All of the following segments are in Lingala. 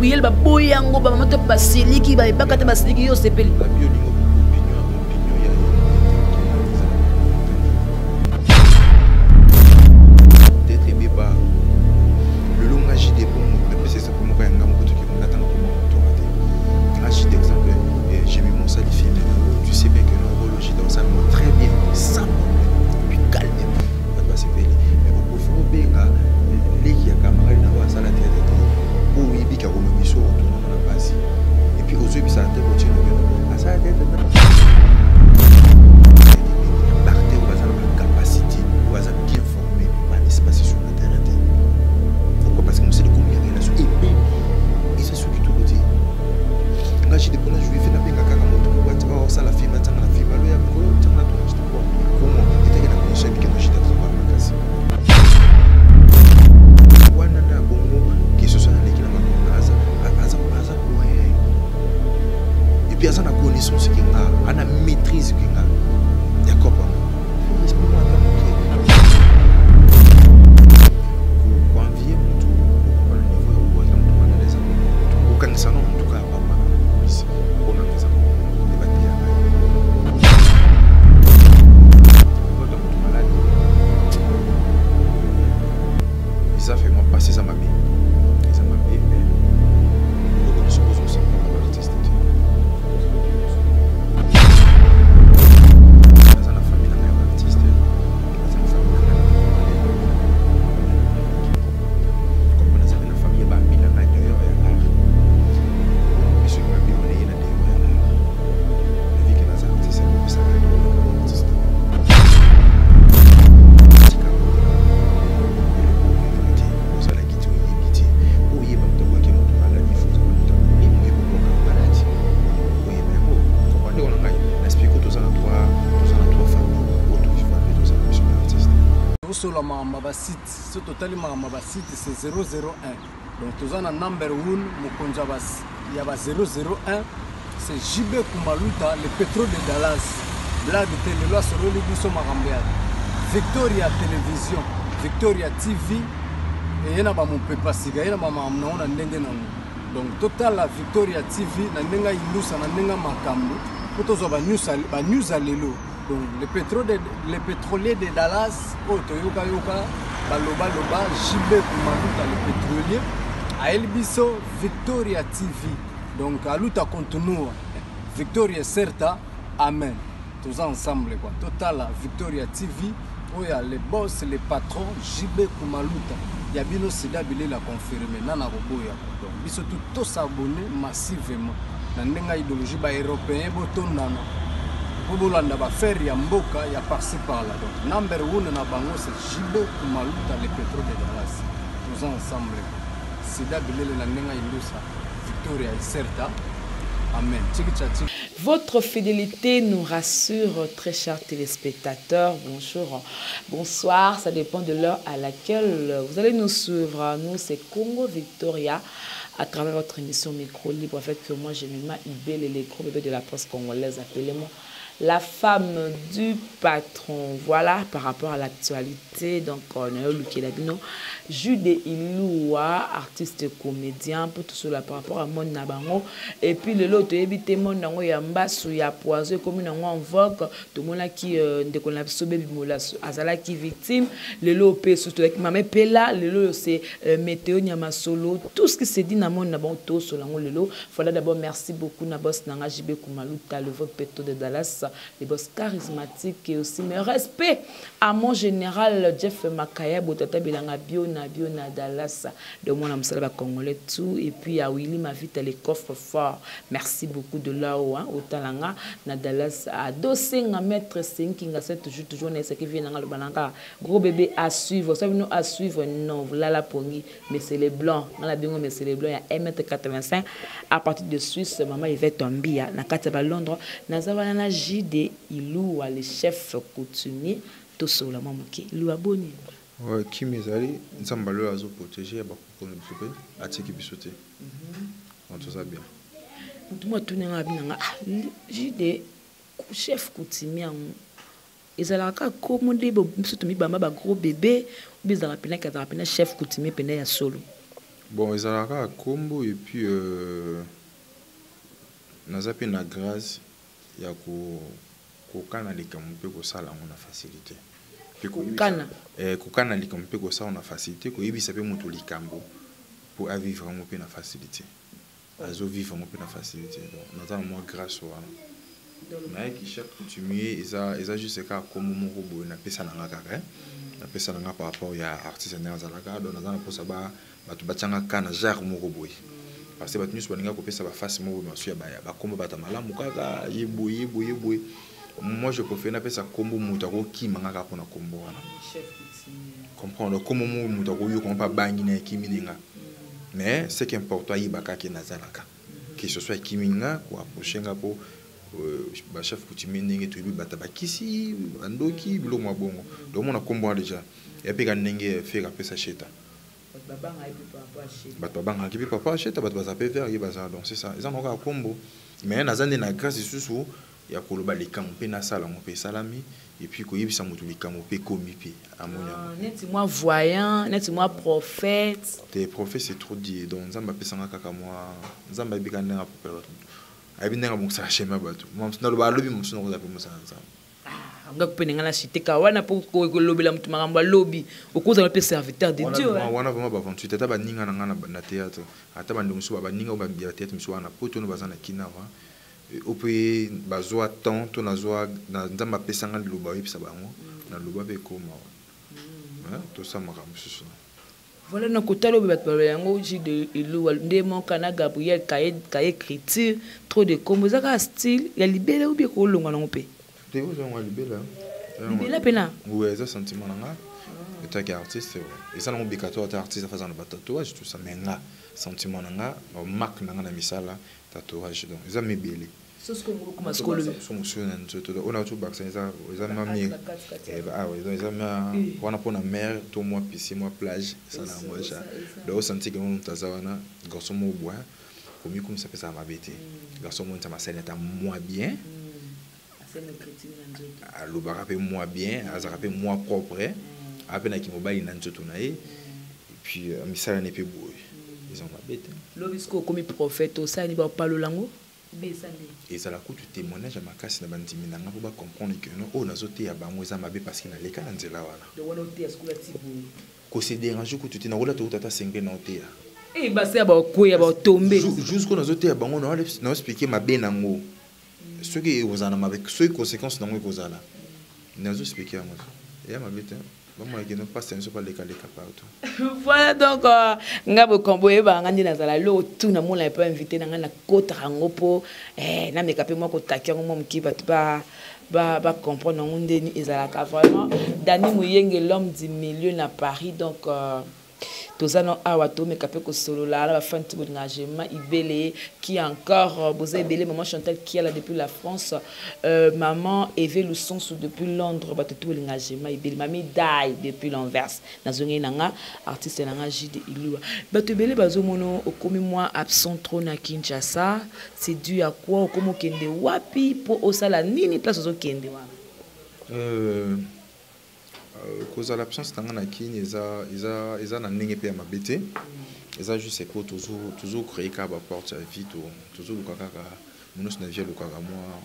appuyer ba boyango ba maman te basiliki ba bakata basiliki yo sepeli Ce total site c'est 001. Donc tous en number 1 Mukonjabas il y a 001 c'est JB Kumaluta le pétrole de Dallas blague télé loi sur le biso marambia Victoria télévision Victoria TV et yana ba mon pepa siga yana ba mamna na ndenge na donc total la Victoria TV na ndenga ilusa na ndenga makambo potozo ba news alelo donc le pétrolier de Dallas Toyoka Yoka Baloba Loba JB Kumaluta le pétrolier à Elbiso Victoria TV donc à luta continue Victoria certa amen tous ensemble quoi total Victoria TV où il y a les boss les patrons JB Kumaluta il y a bino sida bilé la confirmer nana roboya donc biso tout s'abonner massivement na ndenga idéologie ba européen botondana Bobolanda ba faire ya mboka ya par-ci par-là donc number 1 na bango c'est JB Kumaluta le pétrole de Dallas tous ensemble sida bilele na ndenga indusa Victoria certa amen. Votre fidélité nous rassure, très chers téléspectateurs. Bonjour, bonsoir, ça dépend de l'heure à laquelle vous allez nous suivre. Nous, c'est Congo Victoria à travers votre émission Micro Libre. En fait, que moi, j'ai mis ma IBL et les gros bébés de la presse congolaise. Appelez-moi la femme du patron. Voilà, par rapport à l'actualité. Donc, on a eu Luki Labino, Jude Iloua, artiste comédien, pour tout cela par rapport à mon Nabango. Et puis, le lot, éviter mon nango yamba sou ya poisé, comme nango en vogue, tout le monde qui déconne la sobe bimola, azala qui victime, le lot pe surtout avec mamé pela, le lot c'est météo nyama solo, tout ce qui s'est dit na mon nabon to solango le lot. Voilà d'abord merci beaucoup na boss nanga JB Kumaluta, le vogue péto de Dallas. Les boss charismatiques et aussi mes respects à mon général Jeff Makaya Botata Bilanga Bio na Dallas de mon amsalaba congolais tout et puis à Willy ma vite les coffres forts merci beaucoup de là-haut hein, au Talanga na Dallas à Dosenga maître Senkinga c'est toujours ce qui vient dans le balanga gros bébé à suivre ça nous à suivre non là la pongi mais c'est les blancs dans la bingo mais c'est les blancs il y a 1m85 à partir de Suisse maman il va tomber na Kataba Londres na Zavana JD Iloua le chef coutumier tout sur la maman qui lui abonne ouais qui mesali nzambalo azo protéger ba ko ne sope atiki bisoté on tout ça bien tout moi tout nga binanga JD chef coutumier ezalaka comme des surtout mi bamba ba gros bébé bizarre pena ka pena chef coutumier pena ya solo Bon, ils ont un combo et puis nous avons une grâce, il y a kokana likambo pe kosala ngo na facilité. Kokana likambo pe kosala na facilité, koyebisa pe moto likambo pour vivre ngo pe na facilité. Azo vivre ngo pe na facilité. Donc nous avons moi grâce wana. Mais qui chaque coutumier, ils a juste ka comme mon robot na pesa na ngaka, na pesa na ngaka par rapport ya artiste na zalaka, donc nous avons pour ça ba tu batanga kana jar mon robot. Parce que battu sur l'inga ça va facilement monsieur ba kombo batamala mukaka yebo. Moi je préfère n'appeler ça kombo mutako ki mangaka pona kombo wana. Comprendre comment mutako yo kompa bangi na kiminga. Mais ce qui est important yibaka ki nazalaka. Que ce soit kiminga ou approchenga po ba chef coutumier ndenge to yibi batabakisi andoki bilo mwa bongo. Donc on a kombo déjà. Et puis quand ndenge faire appeler ça cheta. Babanga qui papa achète ba zape faire yi bazar donc c'est ça ils en ont un combo mais nazande na grâce susu ya koloba likambo pe na sala mo pe salami et puis ko yebisa mutu likambo pe komi pe amonya net moi voyant net moi prophète tes prophètes c'est trop dit donc nzamba pe sanga kaka moi nzamba bikana na popela abinenga mo sa chema bato mo na loba lobi mo sino ko zape mo sa nga kupenenga na chiteka wana po ko lobela mutu makambo lobi okuza na pe serviteur de Dieu wana vraiment ba 28 tata ba ninga na ngana na théâtre ata ba ndongo ba ninga ba bia théâtre miso wana poto no bazana kina wa ope bazwa temps to na zwa na nzamba pesanga loba yipisa bango na loba be koma to ça makambo susu voilà na kotalo be bat yango ji de ilo ndemo kana Gabriel kaye écriture trop de comme ça style ya libele ou bien ko longa na ngope tu es où libela libela pena ouais ça sentiment nga et ta artiste et ça non bikato ta artiste faisant le tatouage tout ça mais nga sentiment nga marque nga na misala tatouage donc ça me belé so ce que comme mascolo so monsieur on a tout bac ça mami ah ouais donc ça m'a on a pour la mer tout moi piscine moi plage ça na moi ça donc senti que on tazawana garçon mo bois comme ça peut ça m'a bêté garçon mo ça m'a scène était moins bien le barape moi bien azarape moi propre après na kimobali na nzoto na et puis misala ne pe boy ils ont ma bête lobisco comme prophète au ça ni ba parler lango et ça la coûte témoignage à ma casse na bandimi na ngabo ba comprendre que non oh nazote ya bango za mabe parce que na leka na nzela wana de wana ote askola tibu ko se déranger ko tuti na rola to tata 5 na ote ya eh ba se ba ko ya ba tomber jusqu'au nazote ya bango na expliquer mabe nango ceux qui vous en ont avec ceux conséquences non vous allez nous expliquer à moi et à ma bête bon moi qui ne pas c'est pas les calés partout voilà donc ngabo kombo e ba ngandi na zala lo tout na mona pas invité na ngana kota rango po na me kapé moi ko takia ngo mki ba comprendre ngonde ni ezalaka vraiment Dani Muyenge l'homme du milieu na Paris donc tozano awato me kapé ko solo la ba fin tout engagement ibele qui encore bozé belé maman Chantal qui est là depuis la France maman Eve Lusson depuis Londres ba tout engagement ibele mami Dai depuis l'Anvers nazongi nanga artiste nanga JD Ilua ba to belé bazo mono okomi moi absent trop na Kinshasa c'est dû à quoi okomo kende wapi po osala nini place ozo kende wana cause à l'absence d'un anakin ils na ndenge pe ma bête ils juste c'est que toujours créer ka ba porte à vie toujours le kaka monos na vie le kaka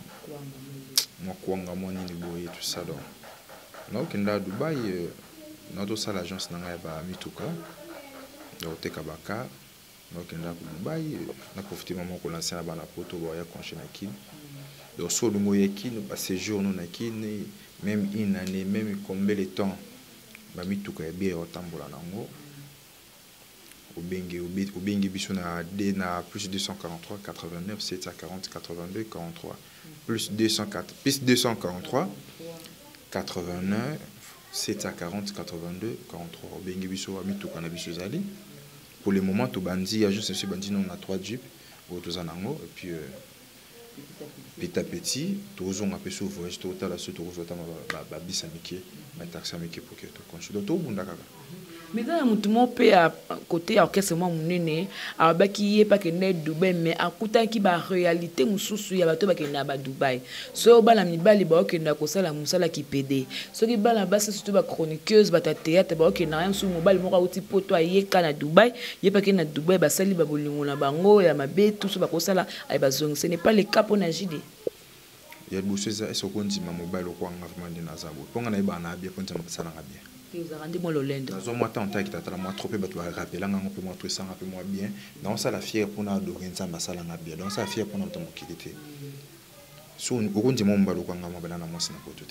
moi kwanga moi ni boye tout ça donc donc kenda Dubaï notre salle agence na ba mituka donc te kabaka donc kenda Dubaï na profiter maman ko lancer na ba na poto boya concher na kin donc so le moyen kin ba séjour non na kin même une année, même combien de temps, bami tout cas bien au tambour en ango, au bengi bisuna D na plus 243 89 740 82 43 plus 204 plus 243 89 740 82 43 au bengi bisu bami tout cas na bisu zali pour le moment tout bandi a juste ce bandi non on a 3 jeeps au tous en ango et puis petit à petit, tous on a pu s'ouvrir, tout à la suite, tous on a pu s'amitié, mais taxer amitié pour que tu continues. Tout le monde d'accord. Mais dans le monde, à côté orchestre moi monene, a ba ki pas que net Dubaï mais à côté qui ba réalité mususu ya bato ba ke na ba Dubaï. So ba la mibali ba ke na ko sala musala ki PD. So ki ba la base surtout ba chroniqueuse ba ta théâtre ba ke na su mobile mo ka uti poto aye ka na Dubaï, ye pas que na Dubaï ba sali ba bolingo na bango ya mabe tout so ba ko sala ay ba zong. Ce n'est pas le cas pour Najide. Il y a beaucoup de choses qui sont mobile au coin vraiment de Nazabo. Pour nga na ba na bien pour ntama sala ngabia. Vous avez rendu moi l'Olende. Dans un mois temps qui t'a moi trop peu tu vas rappeler là on peut moi tout ça un peu moins bien. Donc ça la fière pour na adorer nzamba sala ngabia. Donc ça la fière pour na ntomo kilité. So au ndi mon balo kwa ngama bana na moi sina potote.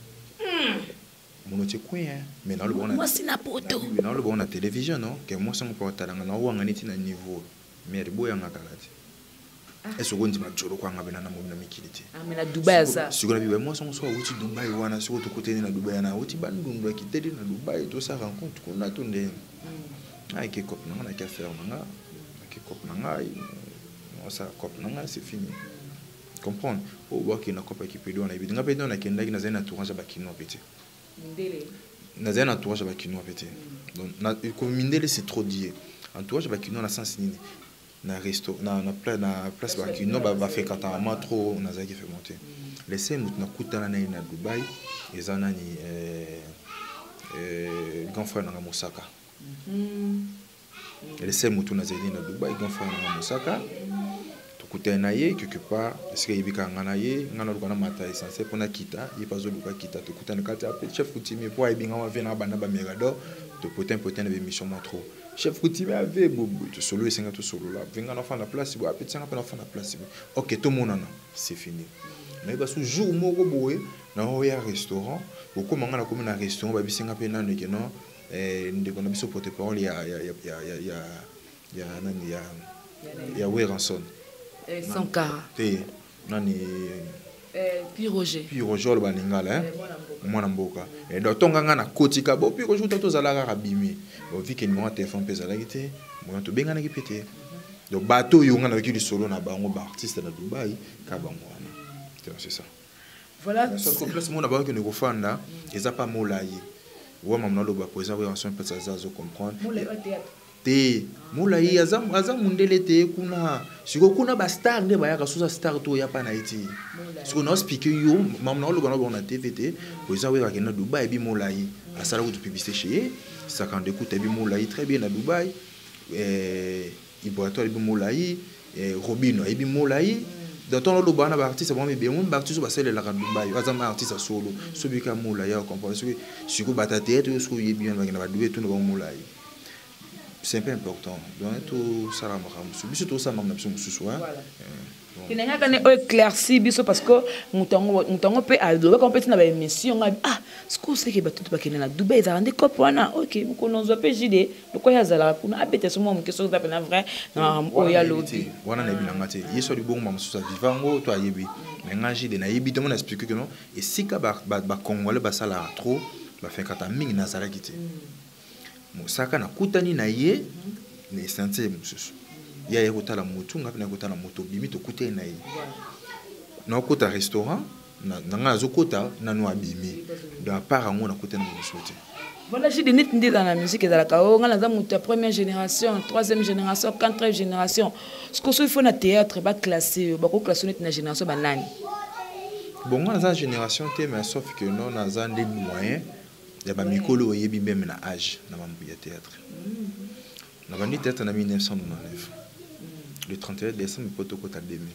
Mon otie quoi mais dans le bon moi sina poto. Dans le bon télévision non que moi sans porta là na wa ngani tina niveau mais ribo ya ngakalati. Est-ce que tu m'as dit que ah mais la Dubaï ça si vous moi sans soit au Dubaï ou na sur côté na Dubaï na oti bandundu akiteli na Dubaï tout ça rencontre qu'on a tourné ay ke cop na ka faire na ke cop na on ça cop na c'est fini comprendre au voir qu'il na cop qui peut donner bi nga pe donner kenda ki na zena tourage ba kino petit mindele na zena tourage ba kino petit donc na comme mindele c'est trop dit entourage ba kino na sens nini na resto na place ba kino ba fait quand trop na zaki fait monter laissez nous na kutana na Dubaï ezana ni grand frère na Mosaka laissez nous na zeli na Dubaï grand frère na Mosaka to kutana ye quelque part est-ce que yibika ngana ye ngana lukana mata essentiel pona kita ye pas zo luka kita to kutana kata chef Koutimi pour ibinga wa vena bana ba Megado to potin de mission trop chef Koutimi avait bobo to solo et 50 solo là venga na fa na place bo apeti 50 na fa na place OK tout mon nana c'est fini mais ba sou jour moko boye na ho ya restaurant ko komanga na komi na restaurant ba bisinga pe na ndeke no ndeko na biso porte parole ya nani ya Weranson Sankara te nani puis Roger le baningala mwana mboka et donc tonga na kotika bo puis Roger to zalaka rabimi bo vi ke numéro téléphone pesa la gité mo to benga na ki pété donc bateau yo nga na ki solo na bango ba artiste na Dubaï ka bango wana c'est ça voilà so ko place mo na ba ke ne ko fanda eza pas molai wa mamna lo ba poser en son peut ça zo comprendre molai au théâtre te molai azam mundele te kuna siko kuna ba star nde ba ya ka susa star to ya pa na iti siko no speaker yo mamna lo ba na TVT poser we ka na Dubaï bi molai asala ko publicité chez ça quand écoute bi molai très bien na Dubaï Iboato bi molai Robino bi molai dans ton lo bana ba artiste ba bien on ba artiste ba sele la Dubaï azam artiste solo so bi ka molai ya comprendre siko ba ta tête so yi bien ba na ba Dubaï tout no molai c'est un peu important donc tout ça la maram surtout ça mam na biso mususu il n'y a qu'un éclairci biso parce que mutango pe a doba compétition na ba émission ah ce que c'est que ba tout ba kena na Dubaï za rende kopona OK ko nozwa pe jide ko ya zala kuna abete so mo question za pena vrai na o ya loti wana na bilanga te yeso di bon mam susa vivango to ayebi mais ngaji de na yebi to mon expliquer que non et si ka ba congolais ba sala trop ba fait kata mingi na zala kiti Mosaka na kutani na ye ne santé mususu ya ye kutala motu ngapi na kutala moto bimi to kutena na ye na kota restaurant na nga zo kota na no abimi da para ngona kutena mususu te voilà j'ai des net dans la musique et dans la kao ngana za mutu première génération troisième génération quatrième génération ce que il faut na théâtre ba classé ba ko classer net na génération ba nani bon ngana za génération te mais sauf que non na za des moyens il y a Mikolo yebi même na âge na mambu ya théâtre na bandi théâtre na 1999 le 31 décembre protocole à 2000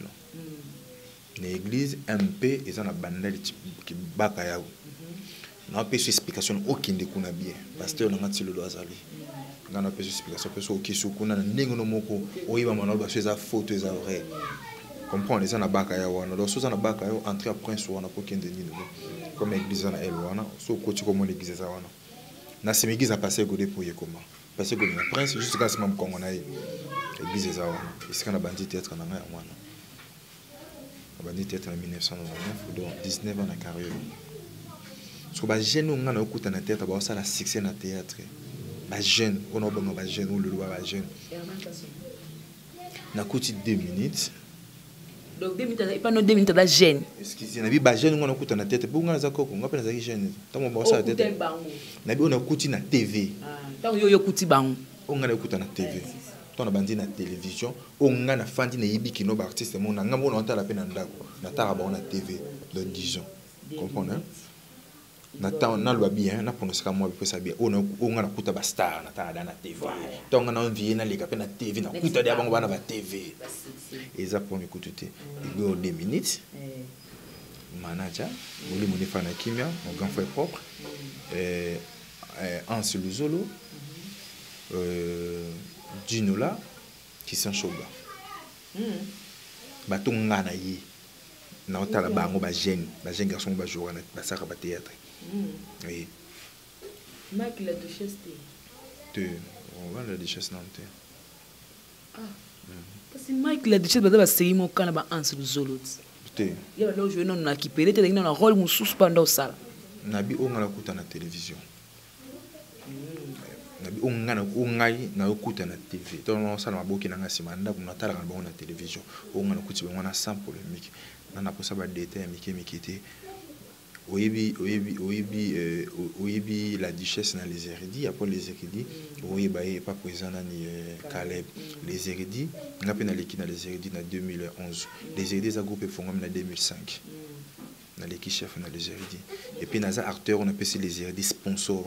na église MP eza na bandali ki baka yawo na pe explication okinde kuna bien pasteur na ngati le azali ngana pe explication pe so kisu kuna na ndenge no moko oyiba manalo ba eza photo eza vrai comprendre eza na baka yawo na do so eza na baka yawo entrer après so na pokende ni comme église na elwana so koti comme l'église za wana na seméglise a passé godé pour yekoma passé godé na prince juste quand c'est Congo na église za wana ici kana bandi théâtre na ngaya wana bandi théâtre en 1999 donc 19 ans na carrière so ba jeune ngana okuta na théâtre ba ça la succès na théâtre ba jeune on a bon ba jeune ou le ba jeune na koti 2 minutes Donc 2 minutes pas non 2 minutes da gêne. Excusez, na bi ba gêne ngona kuta na tête, pour ngana za koko, ngapa na za gêne. Tamo ba sa tête. Na bi on a kuti na TV. Ah, tant yo kuti bango. On ngana kuta na TV. Ton bandi na télévision, on ngana fandi na yibi kino ba artiste mon na ngamo na tala pe na ndako. Na tara ba na TV de Dijon. Comprenez? Na ta na lwa bien, na pronosika moi pe ça bien. On ngana kuta ba star na tara na TV. Ton ngana envie na leka pe na TV na kuta dia bango ba na ba TV. Et ça pour m'écouter. Il go 2 minutes. Manager, Moli Monifana Kimia, mon grand frère propre. Anse Luzolo. Dinola qui sont chauds. Baton ngana yi. Na otala bango ba jeune garçon ba jouer na saka ba théâtre. Oui. Mike la duchesse de on va la duchesse nantes. Ah. Parce que Mike la duchesse ba série mon kana ba Anse Luzolo. Té. Ya ba lo jouer non na kipelete na rôle mususu panda sala. Nabi o ngala kuta na télévision. On ngai na okuta na TV to no sala maboki na ngasima nda kuna tala kana na télévision on ngana kuti ngana sans polémique na posa ba détail mikete oyebi la duchesse na les hérédits après les hérédits oyeba pas présent ni Caleb les hérédits ngapi na l'équipe na les hérédits na 2011 les hérédits a groupe fongam na 2005 na l'équipe chef na les hérédits et puis naza acteur on appelle les hérédits sponsors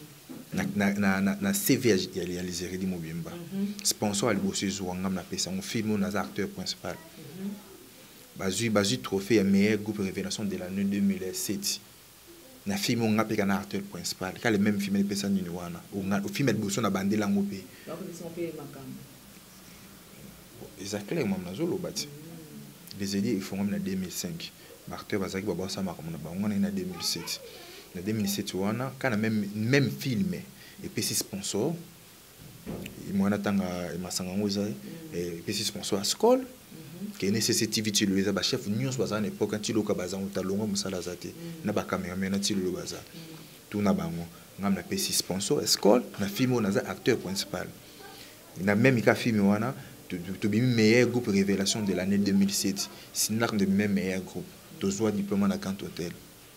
na CV ya les hérédits mobimba sponsor ali bosé ngam na pesa mon film na acteur principal bazui trophée ya meilleur groupe révélation de l'année 2007 na film on ngapeka na acteur principal ka le même film pesa ni wana o film de bosso na bandela ngopé exactement moi na zolo bati les hérédits ils font même na 2005 acteur bazaki baba sama comme na bango na 2007 en 2007 wana kana même film et puis c'est sponsor moi natanga masanga ngoza et puis c'est sponsor à Skol qui nécessité vite le ba chef news baza à l'époque quand il loka baza utalonga musala zate na ba cameraman na tilo baza tout na bango ngam na c'est sponsor Skol na film on a acteur principal na même ka film wana to bi meilleur groupe révélation de l'année 2007 c'est de même meilleur groupe to soit diplôme na Canton Hotel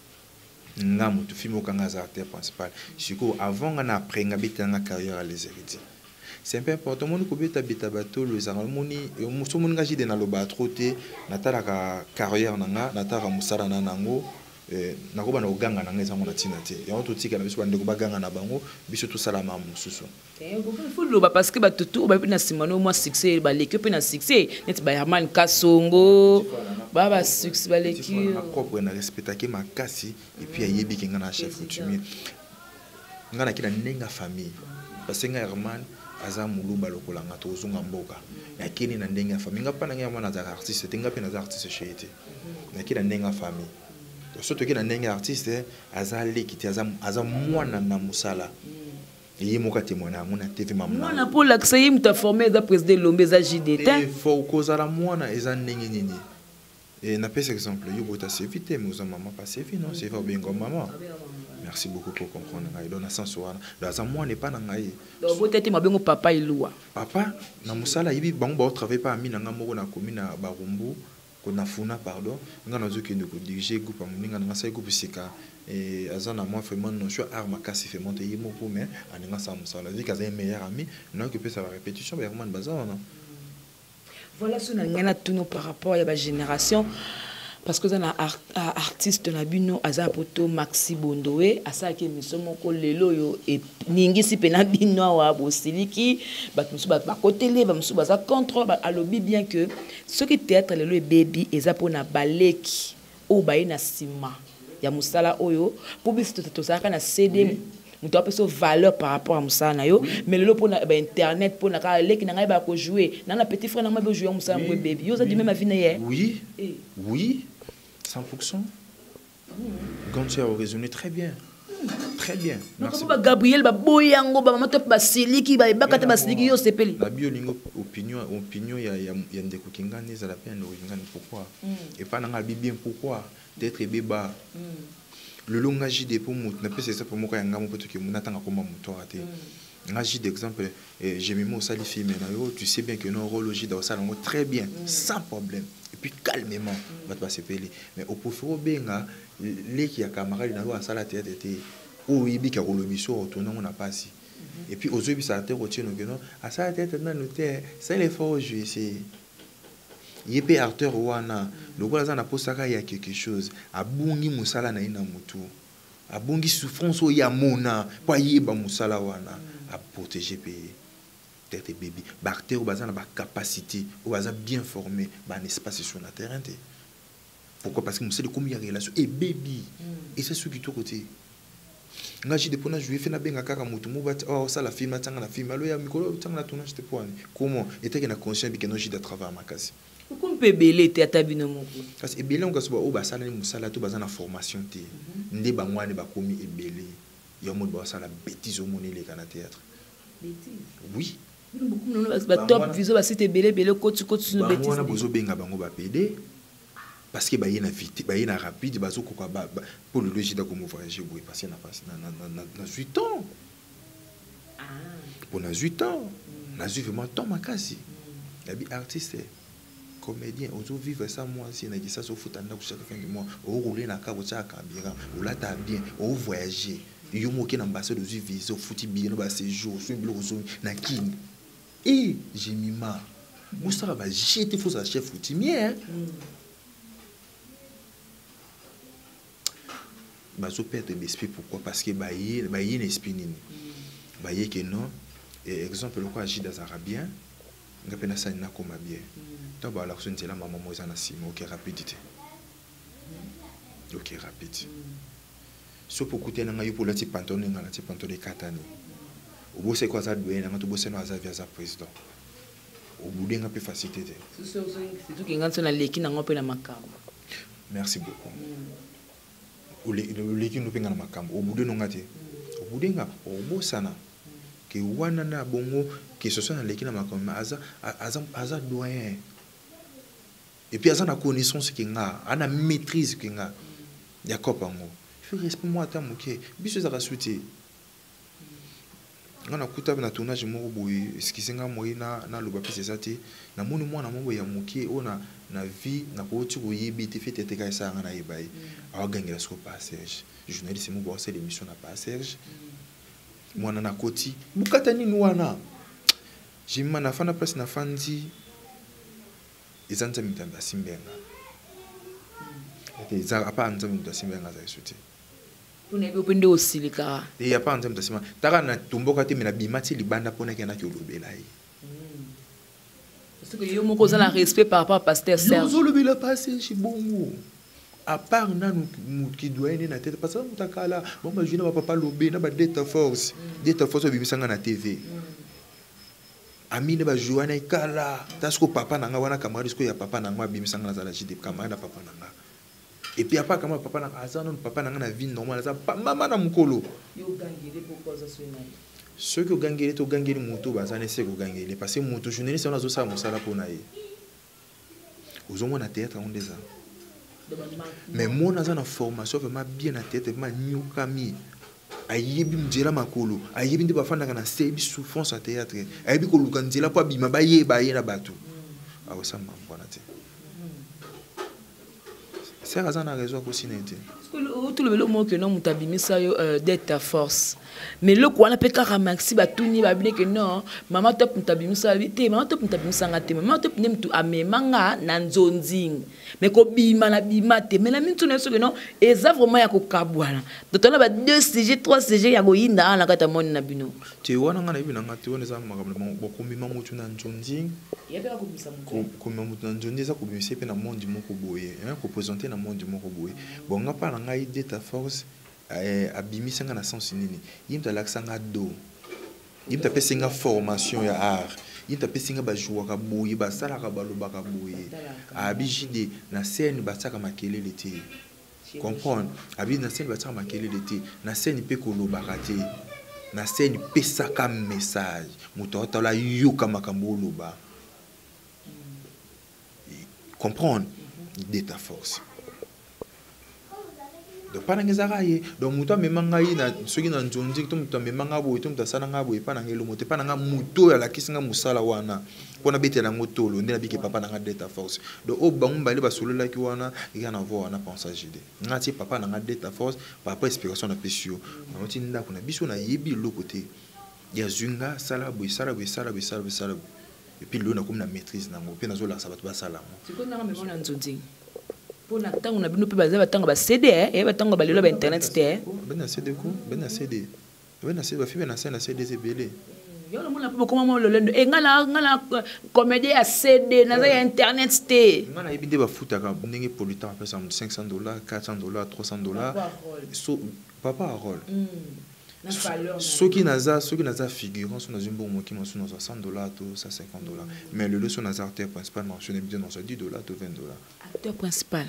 ngam tu film okanga za acteur principal siko avant na après ngabita na carrière à les hérédits c'est un peu important mon ko beta bato le zarmoni et muso mon ngaji de na loba troté na tala ka carrière nanga na tala musala na nango na ko bana oganga nanga ezango na tina te ya to tika na biso bande ko baganga na bango biso to salama mususu faut loba parce que bato tout ba na simano moi succès ba l'équipe na succès net ba Herman Kasongo baba succès ba l'équipe propre na respecter makasi et puis ayebi kinga na chef coutumier ngana kila nenga famille parce que Herman aza muluba lokola ngato uzunga mboka yakini na ndenga famille ngapa na ngama na za artiste tenga pe na za artiste chete yakina ndenga famille surtout que na ndenga artiste aza lekiti aza mwana na musala et moka témoigner ngona TV mamu mwana pour l'accès muta formé da président Lombe za JDT il faut causa la mwana eza ndengi nini et na pèse exemple yo bota sévité mais oza maman pas sévi non c'est va bien comme maman. Merci beaucoup pour comprendre. Il donne un sens. Dans moi n'est pas nangaï. Donc vous êtes ma bien papa iloua. Papa, na musala ibi bango travaille pas ami nanga moko na commune na Barumbu, ko na funa pardon. Nga na zoki ndiko diriger groupe amuninga na sa groupe sika et azana moi vraiment non je arma kasi fait monter yimo pour mais aninga sa musala. Vu qu'azay meilleur ami, non que peut ça la répétition ba vraiment bazar non. Voilà ce ngana tout par rapport à la génération. Parce que dans artiste na bino azapoto Maxi Bondoé asaki misomo ko lelo yo et ningisi pena bino wa bosiliki ba musu ba kotele ba musu ba za contre ba alobi bien que ce qui théâtre lelo baby ezapona baleki o ba ina sima ya musala oyo pour biso to saka na CD muto apeso valeur par rapport à musala na yo mais lelo pona ba internet pona ka leki na ngai ba ko jouer na petit frère na ma ba jouer musala mo baby yo za du même avis na hier oui oui 100%. Gontier a raisonné très bien. Très bien. Merci. Gabriel Baboyango maman top basiliki ba bakata basiliki yo sepeli. La biolingo opinion ya ndeko kingani za la peine de pourquoi et pas nanga bien pourquoi d'être beba. Le langage des pour mout na pese ça pour moi yanga mo poto ke munatanga koma muto raté. J'ai d'exemple, j'ai mis mon sali film, tu sais bien que nos rôles dans ça très bien, sans problème. Et puis calmement, va te passer péler. Mais au profond, bien, les qui a camarade dans la salle à tête était, où il y a un biseau, retournant, on n'a pas si. Et puis aux yeux, ça a été retiré, non, à ça la tête, c'est l'effort, je vais essayer. Il y a Arthur Wana, le roi a posé il y a quelque chose, à Bungi Moussala na ina mutu, à Bungi souffrance où il y a mona, pas y ba Moussala Wana, à protéger pays. Tête et bébé, Barthé au bazar na capacité, au bazar bien formé, bah un espace sur le terrain. Pourquoi? Parce que Moussala comme il y a relation et bébé, et c'est ce qui tout côté. Ngaji de pona jouer fait na benga kaka mutu mubat oh ça la film tanga na film alo ya mikolo tanga na tournage te poani comment était que na conscient bi que no jida travail makasi. Pourquoi peut belé te atabino moko parce que ebele on kaso o ba sala ni musala to baza na formation te nde bangwani ba komi ebele ya mo ba sala bêtise au moni le kana théâtre bêtise oui beaucoup non ba top viso ba site belé kotu no bêtise bangwana bozo benga bango ba PD parce que baye na vite baye na rapide bazo ko ba pour le logique da comme voyager boy parce que na passe na 8 ans pour na 8 ans na vu vraiment tant makasi la bi artiste comédien ozo vivre ça moi si na ça so foot anda ku chaque fin du mois o rouler na ka bocha kabira o la ta bien o voyager yo mo ki na ambassade ozo visa o foot bien no ba séjour so bilo ozo na kin et j'ai mis ma Moussa va jeter faux à chef footimier bazo perdre l'esprit pourquoi parce que baye l'esprit nini baye que non exemple le quoi agit dans arabien ngapena ça na comme bien to ba la sonne la maman moza na simo OK rapidité OK rapide so pour coûter na yo pour la ti pantalon na ti pantalon katani obo c'est quoi ça doit na to bosse no azavi za président obude ngape facilité c'est tout qui ngantso na leki na ngope na makambo merci beaucoup leki no penga na makambo obude no ngate obude nga obosana que wana na bongo que ce soit dans l'équipe na makambo aza doyen et puis aza na connaissance que nga ana maîtrise que nga Jacob ango il faut respect moi ta moké biso za rasuti ngana kuta na tournage moko boy eskisenga moi na loba pese sati na moni mwana moko ya moké ona na vie na ko tu yebi te fait te ka ça ngana yebai a gagner ce passage journaliste mo bo c'est l'émission na passage mwana na koti bukata nini wana jima na fana place na fandi ezanza mitanda simbenga ete za apa anza mitanda simbenga za isuti pone be pende osilika e ya pa anza mitanda simbenga taka na tumboka te mina bimati libanda pona ke na ki olobela yi parce que yo moko za na respect par rapport à pasteur Serge yo lobela passer chez bongo à part nanu qui doit aller na tête parce que mutakala bon ba jina ba papa lobé na ba data force bimisanga na TV amine ba joana kala tasko papa nanga wana camarade sko ya papa nanga bimisanga na zala jide camarade papa nanga et puis après comment papa nanga azana papa nanga na vie normale za mama na mukolo yo gangele pourquoi ça soit nani ceux que gangele to gangele moto bazana c'est ko gangele parce que moto journaliste on a zo ça mosala pona ye ozomo na théâtre on des mais mon a une formation vraiment bien à tête vraiment nyukami ayebi mjela makolo ayebi ndi bafanda kana sebi souffrance à théâtre ayebi ko lukanzela po bima baye na batu awo ça mambo na te c'est raison na raison ko sinete tout le mot que non mutabimisa yo d'être force mais le quoi na peka maxi batuni babine que non maman top mutabimisa vite maman top mutabimisa ngate maman top nem tu amemanga na nzonzing mais ko bima na bimate mais na mintu na so que non eza vraiment ya ko kabwana dotona ba 2 CG 3 CG ya go yinda na kata moni na bino te wana ngana ibina ngati wona za makambo bokomima mutu na nzonzing yabeka ko bisa mutu ko mutu na nzonzing za ko bimisa pe na monde moko boye ko présenter na monde moko boye bon ngapa na ngai data force abimisanga na sens nini yimta laksanga do yimta pesinga formation ya art yimta pesinga ba jouer ka boye ba sala ka baloba ka boye abijide na scène ba tsaka makelele te comprendre abi na scène ba tsaka makelele te na scène pe ko loba raté na scène pesa ka message moto otala yoka makambo loba comprendre data force donc pas n'engagera ye donc muto me mangai na soki na njonji to muto me manga bo to muto sana ngabo pas n'engelo moto pas n'anga muto ya la kisinga musala wana pona betela ngotolo ndela bike papa n'anga data force donc o bangu bale basolola ki wana ikana vo wana pensage de ngati papa n'anga data force papa inspiration na pesio na oti nda kuna biso na yebi lo côté ya zunga sala bo sala et puis l'on a comme la maîtrise nango pe nazo la sabato ba sala c'est quoi na me bona njonji pona tango na bino pe baza tango ba CD et ba tango ba lelo ba internet c'était ben na CD ko ben na CD ba fi ben na CD zebele yo le monde pour comment le lendo e ngala comédie à CD na za internet c'était ngana ibide ba futa ka ndenge pollutant après ça $500 $400 $300 so papa a rôle ceux qui naza figurant sont dans une bonne moitié mention $100 to $150 mais le leçon naza acteur principal mentionné bien dans $10 to $20 acteur principal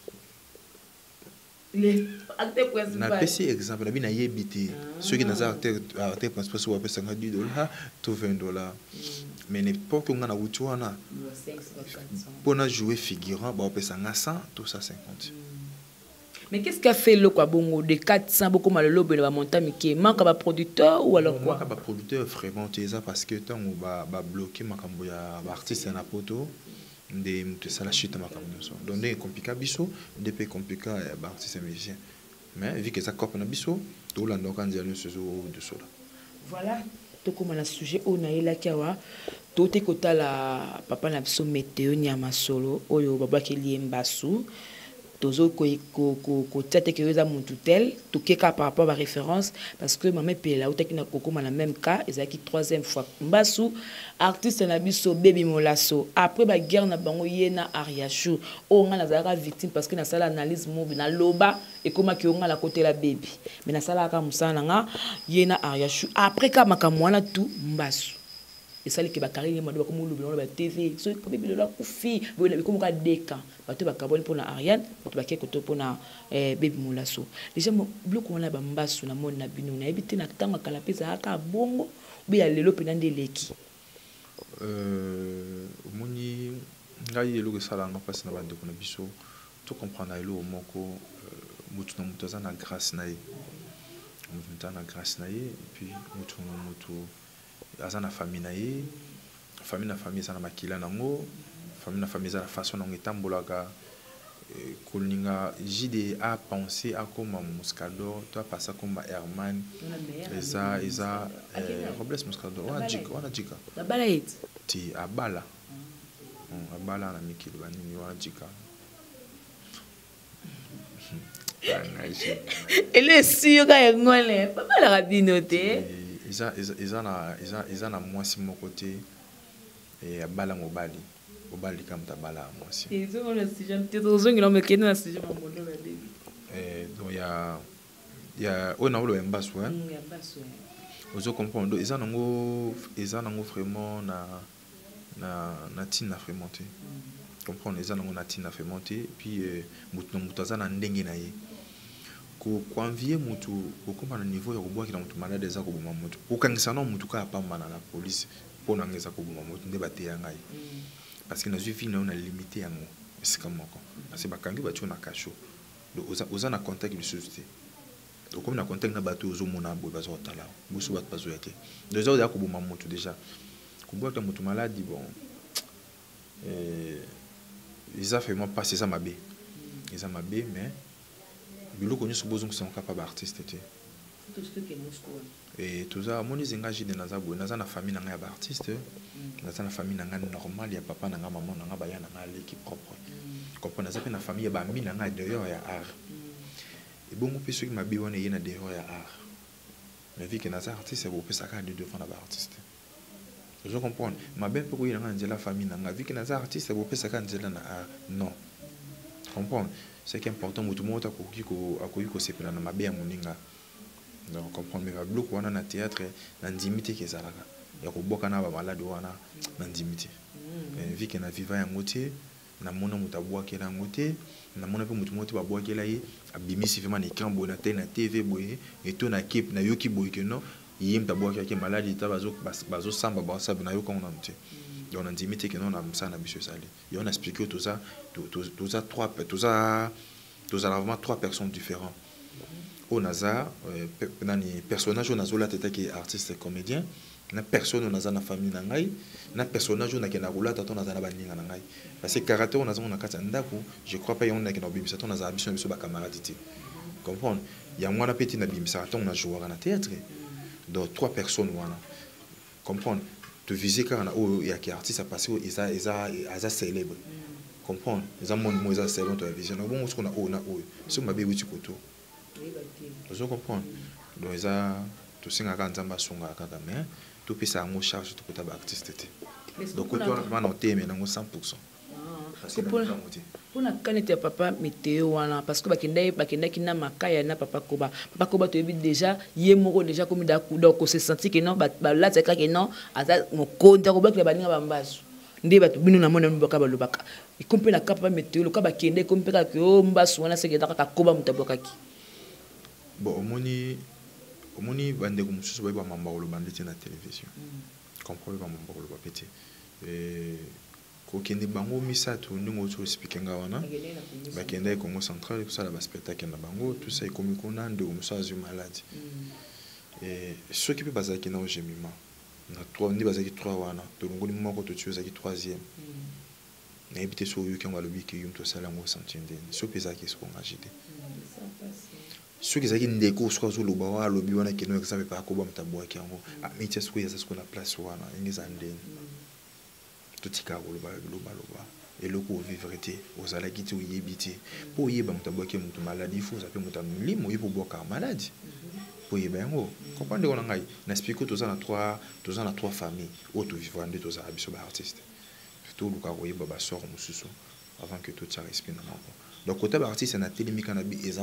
les acteur principal na PC exemple na bina yebité ceux qui naza acteur principal soit $10 to $20 mais n'importe qu'on a wutu wana pour na jouer figurant ba pesa 100 to 150. Mais qu'est-ce qu'a fait le quoi bongo de 400 beaucoup mal le va monter mais qui manque à producteur ou alors quoi manque à producteur vraiment ça parce que tant on va bloquer makambo ya artiste na poto de ça la chute makambo so donc c'est compliqué biso depuis compliqué artiste musicien mais vu que ça cop na biso tout la donc on dirait ce de cela voilà to comme la sujet on a ila kawa to te kota la papa na biso météo nyama solo oyo baba ki liembasu tozo ko tete que eza mututel to keka par rapport à référence parce que maman pela otaki na kokoma na même cas ezaki troisième fois mbasu artiste na biso baby molaso après ba guerre na bango yena ariashu o nga na zaka victime parce que na sala analyse movie na loba et comment ki nga la côté la baby mais na sala ka musana nga yena ariashu après ka makamwana tout mbasu et ça les qui va carrément demander comment le blanc la TV so comme bébé là kufi bon comme ka deka bato ba carbone pour na Ariane bato ba kekoto pour na baby molaso déjà bloc on a ba mbasu na mona bino na ebité na tanga kala pesa aka bongo bi ya lelo pena ndeleki moni ngai yelo ke sala nga pasi na bande ko na biso to comprendre elo moko mutu na mutu za na grâce na ye mutu na grâce na ye et puis mutu azana famille na ye famille sana makila nango famille za la façon dont etambolaka kolinga JD a pensé à comme Muscador toi passer comme Herman eza Robles Muscador wana jika la balaid ti abala na mikili banini wana jika ele sûr ka ngole papa la rabinote ils ont mwasi moko te et abala mobali comme ta bala mwasi ils ont le sujet te zongi na mekena na sujet mambondo la baby donc il y a on a le mbasu hein ozo comprendre ils ont vraiment na tina vraiment te comprendre ils ont na tina vraiment te puis mutu na ndenge na ye ko envier mutu kokoma na niveau ya kobwa kila mutu malade za koboma mutu kokangisa na mutu ka pamba na la police pona ngeza koboma mutu nde bateya ngai parce que na suivi na on a limité yango c'est comme moko parce que bakangi ba tuna kasho do oza na contact de société donc comme na contact na bato ozo mona bo bazo tala busu bat bazo yake déjà oza koboma mutu déjà kobwa ka mutu malade bon ils a fait moi passer ça mabé ils a mabé mais biloko nyonso bozongo sont capable artiste te et tout ça moni zinga jide naza boye naza na famille na nga ya artiste naza na famille na nga normal ya papa na nga maman na nga baya na nga leki propre comprendre naza pe na famille ya ba mi na nga dehors ya art et bongo pe soki mabi wana yena dehors ya art mais vu que naza artiste bo pe saka de devant na ba artiste je comprends ma belle pour yena nga nzela famille na nga vu que naza artiste bo pe saka nzela na art non comprendre c'est important tout le monde a ko sepela na mabe ya moninga donc comprendre mais bloc wana na théâtre na ndimité ke zalaka ya ko boka na ba malade wana na ndimité vu que na viva ya ngote na mona mutabwa ke na ngote na mona pe mutu ba bwa ke la ye abimisi vraiment écran bo na TV boye et to na keep na yoki boye ke non yim tabwa ke malade ta bazo samba ba sabe na yoko na mte on a dit que non on a ça na biso sali et on a expliqué tout ça vraiment trois personnes différentes au Nazar nani personnage au Nazola tete qui est artiste et comédien na personne au Nazar na famille na ngai na personnage au na kena roula tato na zana baninga na ngai parce que caractère au Nazar na kata ndako je crois pas yon na kena bimisa to na za biso biso ba camarade ti comprendre ya mwana petit na bimisa to na joueur na théâtre donc 3 personnes wana comprendre te viser car na o ya qui artiste a passé isa célèbre comprendre les amants de Moïse c'est bon toi vision bon ce qu'on a o na o ce mabe wuti koto vous comprenez donc ça tout singa ka nzamba songa kaka mais tout pesa ngo charge tout kota ba artiste té donc toi na na thème na ngo 100% parce que pour na kanete papa météo wana parce que bakenda kina makaya na papa koba to yebi déjà ye moko déjà comme da donc se sentir que non ba la tsaka que non ata mokonda ko bakela baninga bambazo nde bato bino na mona mbaka balobaka ikompe na kapa météo lo ka bakende kompe ka ke o mbaso wana se ka koba mutabokaki bon omoni bande ko mususu ba mamba ko bande na télévision comprendre ba mamba ko ba pété ko kende bango misato ndingo to speaking wana ba kende ko Congo central ko sala ba spectacle na bango tout ça comme ko na ndo musazu malade ceux qui peut baser qui na ojemima na 3 ndi baser qui 3 wana to ngoni moko to tuza qui 3e na ebité so yu kanga lobi ki yum to sala ngo sentinde so pesa qui so ngajide ceux qui ont des cours soit le bawa le biwana qui ne savent pas comment tabou qui en mais c'est ce qu'on a place wana ils andene tout tika le ba et le coup vivreté aux ala qui tu yebité pour yeba mtabou qui mutu maladie faut ça peut mutu mlimo pour boka maladie pour yeba ngo comprendre on ngai na explique tous en 3 familles auto vivant de tous abiso ba artiste tout le cas yeba ba sort mususu avant que tout ça respire dans donc côté artiste na télé kanabi eza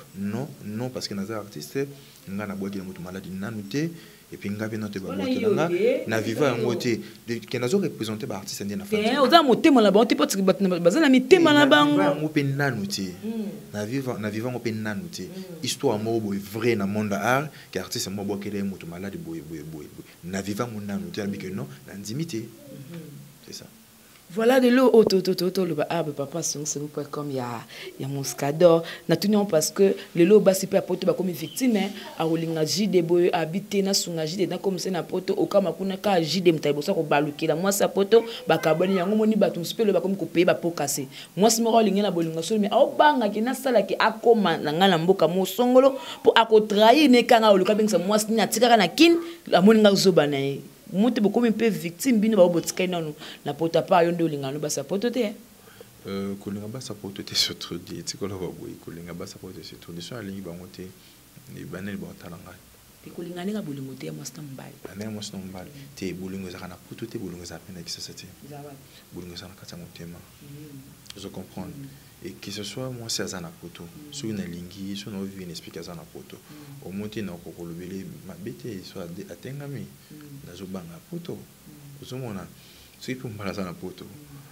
non parce que naza artiste nga na boaki mutu maladi nanuté et puis nga benote ba boaki na viva ngote que nazo représenter ba artiste ndena famille oza motema la ba on peut bazana mitema la bango ngope nanuté na viva ngope nanuté histoire mo boy vrai na monde art que artiste mo boakele mutu maladi boy na viva mo nanuté abi que non na ndimité c'est ça. Voilà de l'eau le papa c'est pas comme il y a Moscador naturellement parce que le lot bas c'est pas poto ba comme victime a rolinga jide boy habiter na sunga jide na comme c'est na poto au kama kuna ka jide mtaibo ça ko balukela moi sa poto ba kabani yango moni ba tum spelo ba comme ko payer ba po casser moi c'est mo rolinga na bolinga so mais au banga ki na sala ki akoma na ngala mboka mo songolo pour ako trahir ne kanga oluka bengisa moi na tikaka na kin la moninga zoba na mutu beaucoup un peu victime bino ba botika nanu na pota pa yo ndo lingano ba sa poto te kolinga ba sa poto te surtout dit tikolo ba boy kolinga ba sa poto surtout de so alingi ba ngote ni banel ba talanga te kolinga ninga bolingo te mo stambali ana mo stambali te bolingo za kana poto te bolingo za pena ki ça te bolingo za na kata motema je comprends et que ce soit moi c'est ça na poto sur une lingi sur une vie une explication na poto au monter na ko lobele mabete soit atengami na zo banga poto ozomona c'est pour mbala ça na poto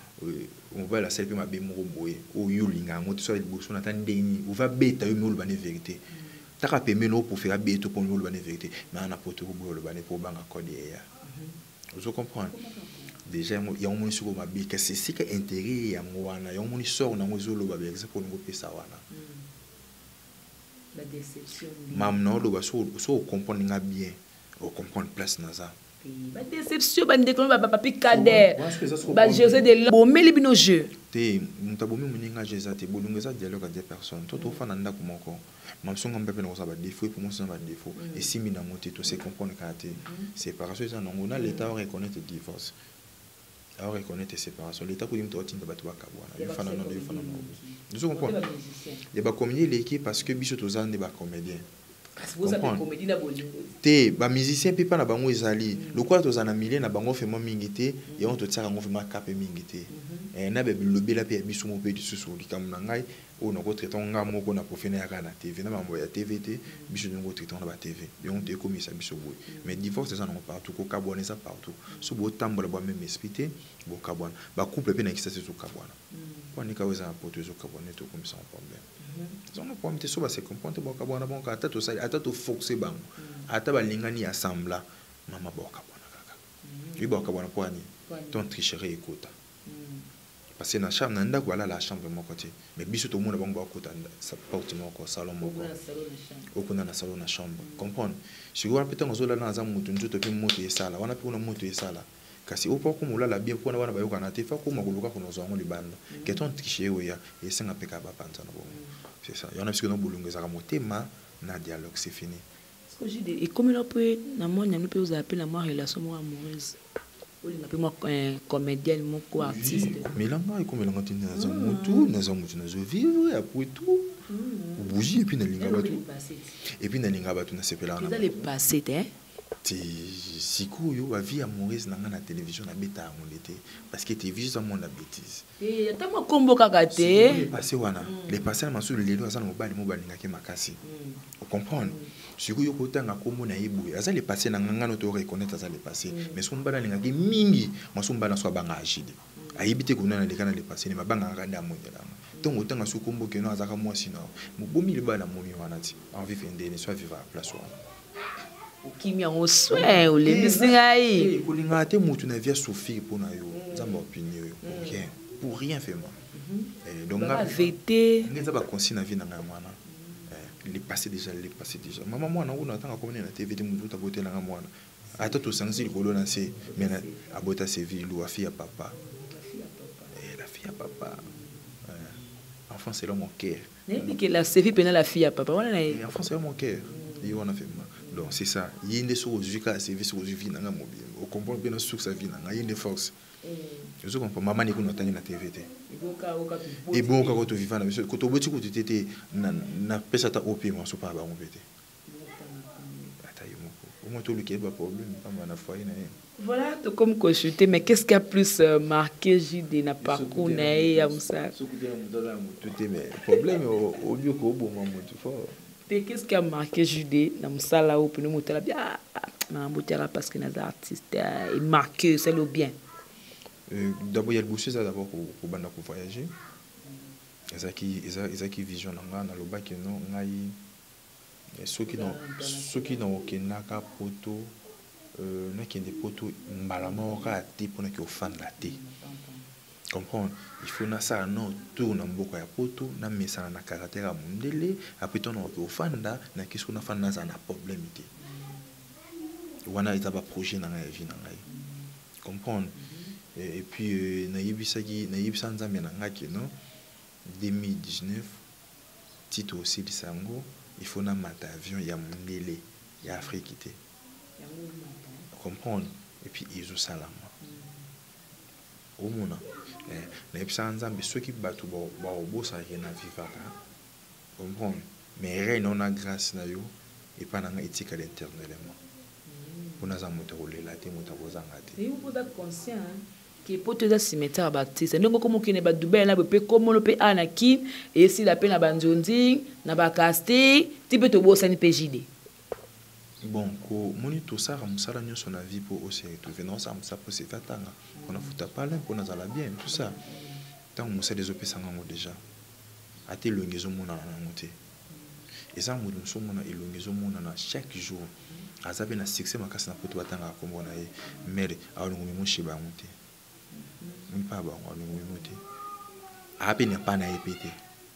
on va la selfie mabe moko boye o yulinga ngoto soit liboso na tandeni on va beta yo mo lobane vérité taka pemeno pour faire beto pour mo lobane vérité mais na poto ko bo lobane pour banga code ya vous comprenez déjà il y a un monde sur ma vie que c'est si que intérêt ya mwana ya un sort na ngozolo ba bien pour ngo pesa wana la déception mam no lo ba so comprendre nga bien o comprendre place na ça ba déception ba ndeko ba papi Kader ba José de bomeli bino jeu te mutabomi muninga jeza te bolungeza dialogue à des personnes toto fana ndako moko mam songa mpepe na ba défaut pour moi c'est ba défaut et si mina monter to se comprendre kate séparation ça non on a l'état reconnaître divorce alors reconnaître séparation l'état ko yimto tinda batu bakabwana yefana non yefana non nous comprenons et ba comédien l'équipe parce que biso tozande ba comédien vous avez comédie la bolingo te ba musicien pe pa na bango ezali lokola tozana millier na bango fema mingité et on to tsaka ngo fema kapé mingité et na be lobela pe biso mo pe disusu likamu na ngai o na ko traiter nga moko na profene ya kana TV na mambo ya TVT biso ngo traiter na ba TV bien on te commis ça biso boy mais divorce ça non partout ko kabwana ça partout so bo tambola ba même esprit bo kabwana ba couple pe na kisa se so kabwana kwa nika weza poto zo kabwana to comme ça un problème ça on peut so ba se comprendre bo kabwana bon ka ata to ça ata to forcer bango ata ba lingani assembla mama bo kabwana kaka bi bo kabwana kwa ni ton tricherie écoute parce que na chambre nanda ko ala la chambre mon côté mais biso to mona bango bakota sa porte moko salon moko okuna na salon na chambre comprendre si vous répétez ngozola na za mutu njoto pe moto yesala wana pe kuna moto yesala kasi opo ko mulala bien pona wana bayoka na te fa ko makoluka ko nozango libanda keton tricher oya esenga pe ka ba panza na bon c'est ça yona parce que no bulungeza ka motema na dialogue c'est fini et comme là peut na moi nyamno pe vous appeler la moi relation amoureuse olinga pe moi comédienne mon co artiste mais là moi comme là ngati na za mutu na zo vivre après tout bougie et puis na linga batu et puis na linga batu na sepela na les passé hein siku yo ba vie amoureuse na na télévision na beta amolete parce que tu vis dans mon bêtise et tama kombo kaka te passé wana les passé na masu lelo azana mobali ngaki makasi vous comprenez siku yo kotanga kombo na yebu aza les passé na nganga no to reconnaître aza les passé mais son bala ngaki mingi masu mbala so banga agide ayibite kuna na lekana les passé ni mabanga nganda monyela donc otanga su kombo ke no azaka moi sino mobomi le bala momi wana ti envie fende ne soit vivre à place wana Kimi en soin ou les bisingai kolinga te mutu na via Sophie pour na yo nzamba opinion pour rien fait moi donc la vérité ngeza ba consigne na vie na mwana les passé déjà maman moi na ona tanga komene na TV te mutu ta boté na mwana ata to sangi likolo na se mais abota se vie lu afia ya papa la fille à papa enfant c'est là mon cœur n'est que la séville pena la fille à papa voilà enfant c'est là mon cœur et on a fait donc c'est ça il y a une chose jusqu'à service aux vie dans mobile on comprend bien sur sa vie il y a une force je comprends maman ni ko notani na TV te et bon quand tu vivant na monsieur ko to boti ko tete na pesa ta opé moi so pas ba on pété atayo moko au moins tout le qui pas problème pas na foyer na voilà tout comme consulter mais qu'est-ce qui a plus marqué JD na parcours na ya musa so ko dia mudala mutu mais problème au bio ko bon mutu fort. Qu'est-ce qui a marqué Judée dans le salon où nous montons bien parce que les artistes est marqué c'est le bien. D'abord il y a le boucher ça d'abord pour banda pour voyager. Ezaki vision na na loba que non ngai ceux qui n'ont kenaka poto na kende poto mbalama ka te pona ki ofan la te. Comprendre il faut na ça non tout na mboko ya poto na mesana na caractère ya mundele après ton on ofanda na kiso na fanda za na problème té wana eza ba projet na ngai vie na ngai comprendre et puis na yebisa nzambe na ngai non 2019 titre aussi de sango il faut na mata avion ya mundele ya Afrique té comprendre et puis izo salama au mona na epsa nzambe soki batu ba obosa na vivaka comprendre mais rien on a grâce na yo et pas na éthique à l'éternellement pour na za moto rolela te moto bozanga te et vous êtes conscient que pour te dire cimetière baptiste ndongo comme ki ne ba dubel na pe comme le pe anaki et si la pe na banjondi na ba casti ti pe to bosa ni PJD. Bon, ko moni to ça ramusala nyonso na vie pour aussi retrouver non ça pour se faire tanga on a fouta pas là pour nous aller bien tout ça tant on sait des opérations ngo déjà ate longezo mona na ngote et ça mo so mona elongezo mona na chaque jour azabe na succès makasi na poto batanga ko mona e mere a ngo mo shiba ngote mpa ba ngo ngo ngote ape ne pa na epete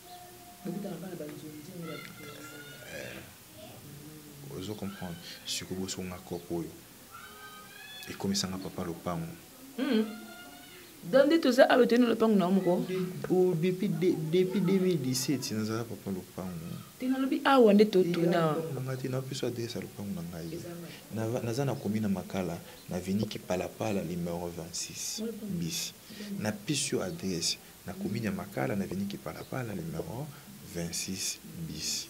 vous comprendre ce que vous sont encore pour et comme ça n'a pas le pain dans des tout ça a obtenu le pain non ko depuis 2017 nous avons pas le pain tina lobi a wande to tuna ngati na piso adresse le pain na ngai na za na commune makala na veni ki pala numéro 26 bis na piso adresse na commune makala na veni ki pala numéro 26 bis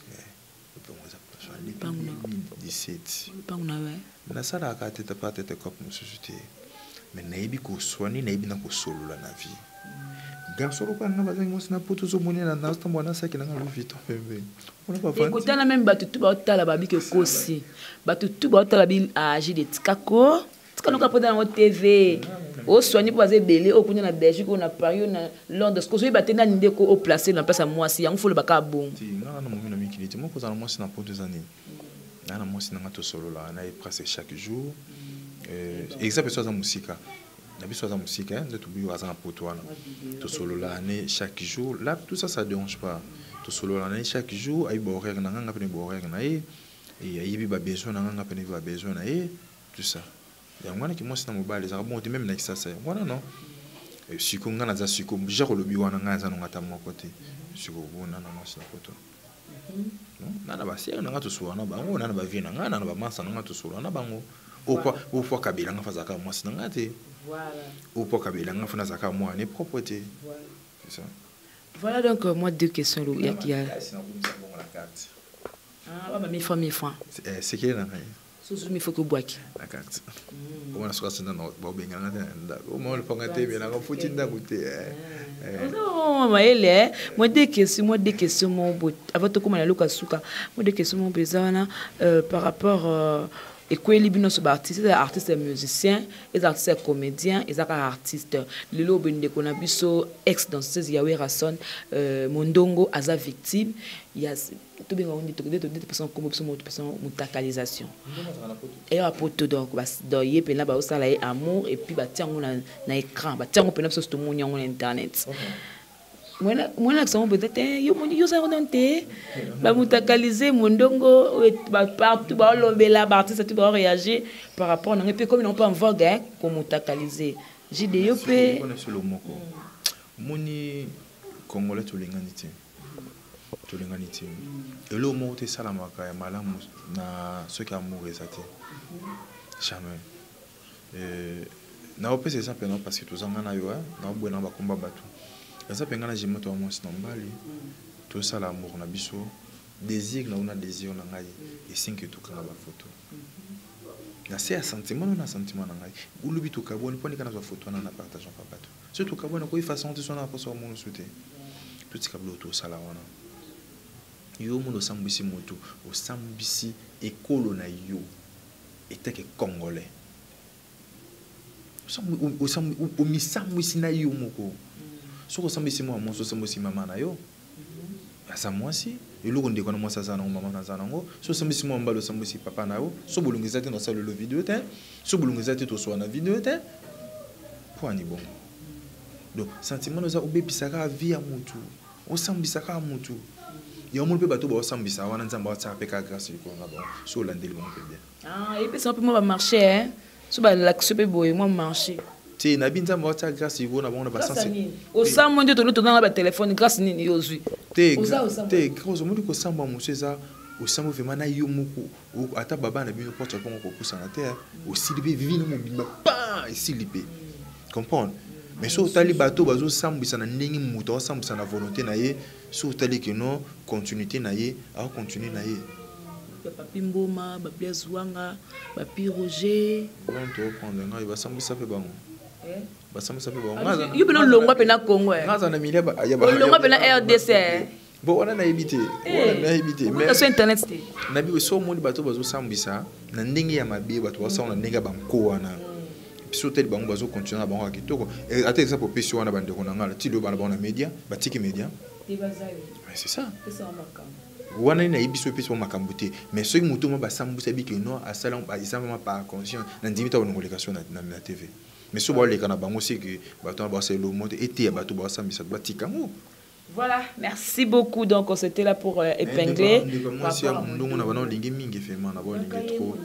2017 na sala ka tete pa tete kop mo société mais naibi ko soigner naibi na ko solola na vie garçon ko nga bazangi mo sina poto zo monena na sta mwana saki na ngalo vito pembe on pas fanti ko tala même batu tu ba tala ba bi ke kosi batu tu ba tala bi agi de tikako tikano ka poda na TV o soigner pour baser belé o kunya na Belgique on a Paris na Londres ko so ba tena ndé ko o placer na place à moi si yango folo ba ka bon ti nga na mo mina mikiliti mo ko za na mo sina poto zani na mo sina ngato solo la na presque chaque jour exact soit za musika na biso za musique hein de tubi waza na poto wana to solo la année chaque jour là tout ça ça dérange pas to solo la année chaque jour ay bo horaire na nga pene bo horaire na et ayibi ba besoin na nga pene ba besoin na et tout ça ya ngwana ki mosi na mobile za bon même na ça voilà non siko nga na za siko jaro lobi wana nga za no ngata mo côté siko bona na mosi na poto nana ba sere na nga to solo na bango nana ba vie na nga nana ba masa na nga to solo na bango au fois kabila nga faza ka mosi na nga te voilà au fois kabila nga fana za ka moi ne propreté voilà c'est ça. Voilà donc moi deux questions il y a ah bah 1000 francs c'est qui là sous 1000 francs que boaki la carte on a soit ça dans ba benga nga au moins le panga te bien nga futi ndangu te non maele moi deux questions mon bot avant to koma na loka suka moi deux questions mon bezana par rapport et quoi les bino sur artistes artistes musiciens les artistes comédiens les artistes le lobe de konabiso ex danseuse yawe rason mondongo aza victime il y a tout bien on dit de personnes comme personne mutakalisation et à poto donc bas doyer pena ba osala amour et puis ba tiango na écran ba tiango pena so to munyango na internet moi ça on peut-être yo ça redonté ba mutakaliser mondongo ba partout ba lombela ba artiste tout ba réagir par rapport na peu comme ils n'ont pas en vogue hein comme mutakaliser JDO pe connais le moko moni congolais to lenganité et le mot te salamaka ya malamu na ceux qui amour ezate jamais na opé c'est ça pendant parce que tous en na yo na bwana ba komba batu ça penga na jimoto wa mwasi nombali to sala amour na biso désir na una désir na ngai et sinke to kanga ba photo na c'est un sentiment na sentiment na ngai ulubi to kaboni poni kana zo photo na partage pa batu surtout kaboni ko façon de son na poso mo souté tout ce kablo to sala wana yo mo sambisi moto o sambisi ekolo na yo eteke congolais o misambisi na yo moko soko sambisi mo mo so sambisi mama na yo asa mwasi eloko ndeko na mwasa za na mama na za nango so sambisi mo mbalo sambisi papa na yo so bolungisa te na sala le vidéo te so bolungisa te to so na vidéo te point ni bon donc sentiment no za obebisaka vie ya mutu o sambisaka mutu yo mo pe bato ba sambisa wana nzamba wa tsape ka grâce ko na bon so landeli mo pe bien ah et puis ça peut moi marcher hein so ba l'action pe boy moi marcher ti na binza mo ta grâce ko na bon na ba sens au sang mon dieu to na ba téléphone grâce nini yo zui te grâce mo ko samba mo seza au sang vraiment na yo moko ata baba na bino porte ko ko poussa na terre aussi libe vivi na mo bimba pa ici libe comprendre mais so tali bato bazo sambisa na ndenge muto sambisa na volonté na ye so tali que non continuité na ye a continuer na ye papi mboma ba Blaise Wanga papi Roger on to prendre ngai ba sambisa pe bango ba sambisa pe bango yo bino longwa pe na Congo ngaza na mile ba ya ba longwa pe na RDC bon on a évité mais sur internet c'était na bi so mo bato bazo sambisa na ndenge ya mabe bato basa na ndenge ba mko wana so tel bango bazo continuer na bango kitoko ata exemple opesio wana bande ko na ngala ti lo bana bana média batiki média c'est ça wana na ibiso opesio makambuté mais ceux muto mo basambusa bi que non asala ba isama par conscient na ndimita on communication na TV mais so ba le kana bango c'est que bato ba c'est le monde été bato ba sambisa batika mo. Voilà, merci beaucoup. Donc, c'était là pour épingler. Moi, si on a un lingue mingi fait man, avoir lingue trop.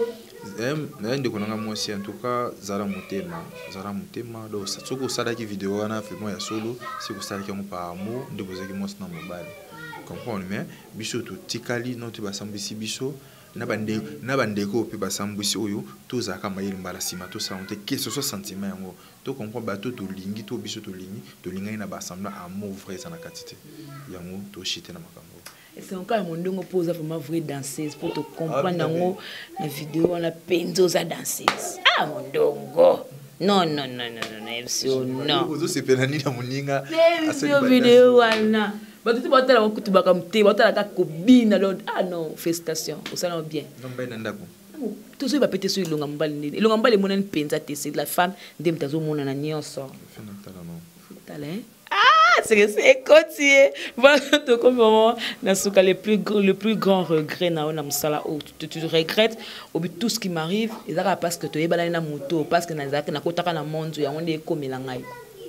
Moi, si en tout cas, Zara Mutema, donc ça se ça qui vidéo on a fait moi solo, c'est pour ça qu'on par amour, de vous aider moi dans mobile. Comprendre mais biso to tikali non tu vas sambisi biso. Na bande ko pe basambusi oyo to zaka mayeli mbala sima to sa onte que ce soit sentiment yango to comprendre bato to lingi to biso to lingi na basambla amour vrai ça na katite yango to chite na makambo et c'est encore mon ndongo pose vraiment vrai danseuse pour te comprendre yango na vidéo on a penzo za danseuse ah mon ndongo non non ozo se penani na moninga a vidéo wana tu vas la tu vas comme tu vas la cobine ah non félicitations au salon bien non ben ndako tout ça va péter sur l'ongambale mon penza c'est la femme ndem tazo mona na nyonso talent talent ah c'est côtier. Voilà, donc comment le plus grand regret na on a musala tu regrettes tout ce qui m'arrive et ça parce que tu es balai na moto parce que na kotaka na monde ya on est comme la ngai.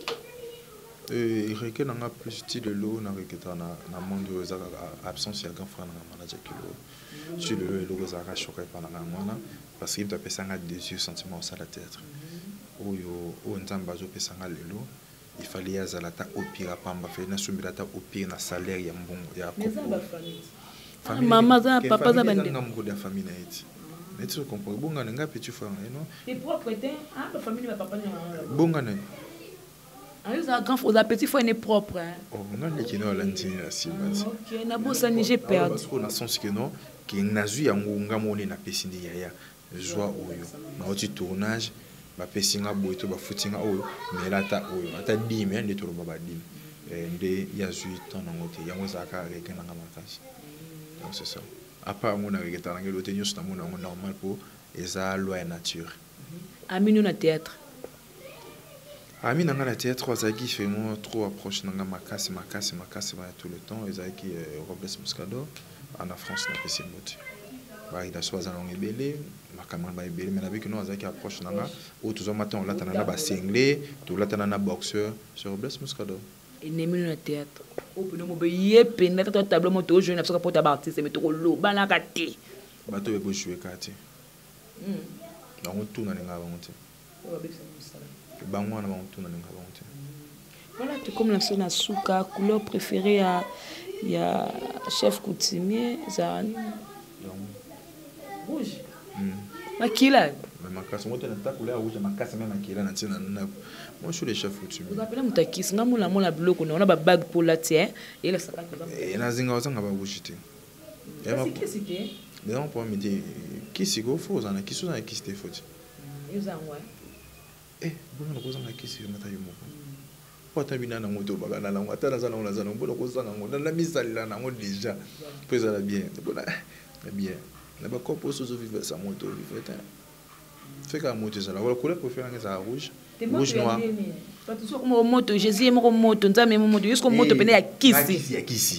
Regret na plus style lo na regret na monde za absence ya grand frère na manager kilo. Sur le logo za ka choqué par na mwana parce qu'il t'a pensé à des sentiments au la théâtre. Oyo o nzamba zo pesanga lelo. Il fallait y avoir au pire pamba fait na sumbirata au pire na salaire ya mbongo ya famille maman za papa za bande ngamgo de famille na eti mais tu comprends bonga nga petit frère non et propre était la famille ma papa na bonga na za grand aux petits frères n'est propre oh non les qui non lanti si OK na bossa ni j'ai perdu parce qu'on a sens que non qui nazu ya ngonga moni na pesindi ya joie oyo na oti tournage ba pesinga boy to ba footinga oyo mais là ta oyo ata dime ndi to ba dime nde ya 8 ans ngote yango zaka avec na makasi donc c'est ça à part mon avec ta ngelo te nyos na mon normal pour eza loi nature amino na théâtre ami nanga na théâtre azaki vraiment trop approche nanga makasi tout le temps ezaki Robles Muscador en France na pesi moti ba ida soza na ngebele makamwa ba ebele mais avec nous azaki approche nanga o tuzo matin on latana na ba singlé to latana na boxeur sur Robles Muscador et nemi na théâtre o peno mo be yepe na ta tableau moto jeune parce que pour ta artiste mais to lo bana kati bato be bo jouer kati na on tourne na ngaba monte bangwana ba on tourne na ngaba monte voilà tu comme la sona souka couleur préférée ya chef coutumier zani rouge makila makasi moto na ta couleur rouge makasi même makila na tina na moi je suis le chef coutumier vous appelez mutakisi ngamula mola biloko na ba bag pour la tie et la saka et na zinga ozanga ba rouge te kisi te mais on peut me dire kisi go faux na kisi na kisi te faux yuzangwa bon na kozanga kisi mata yo moko pota bina na moto baka na lango ata na zana na zana bon kozanga ngo na misala na ngo déjà peut ça bien bon bien na ba kopo so vivre sa moto vivre fait que moto ça la couleur préférée c'est rouge rouge noir pas tout comme moto Jésus mo moto nzame mo moto jusqu'au moto pene ya kisi ya kisi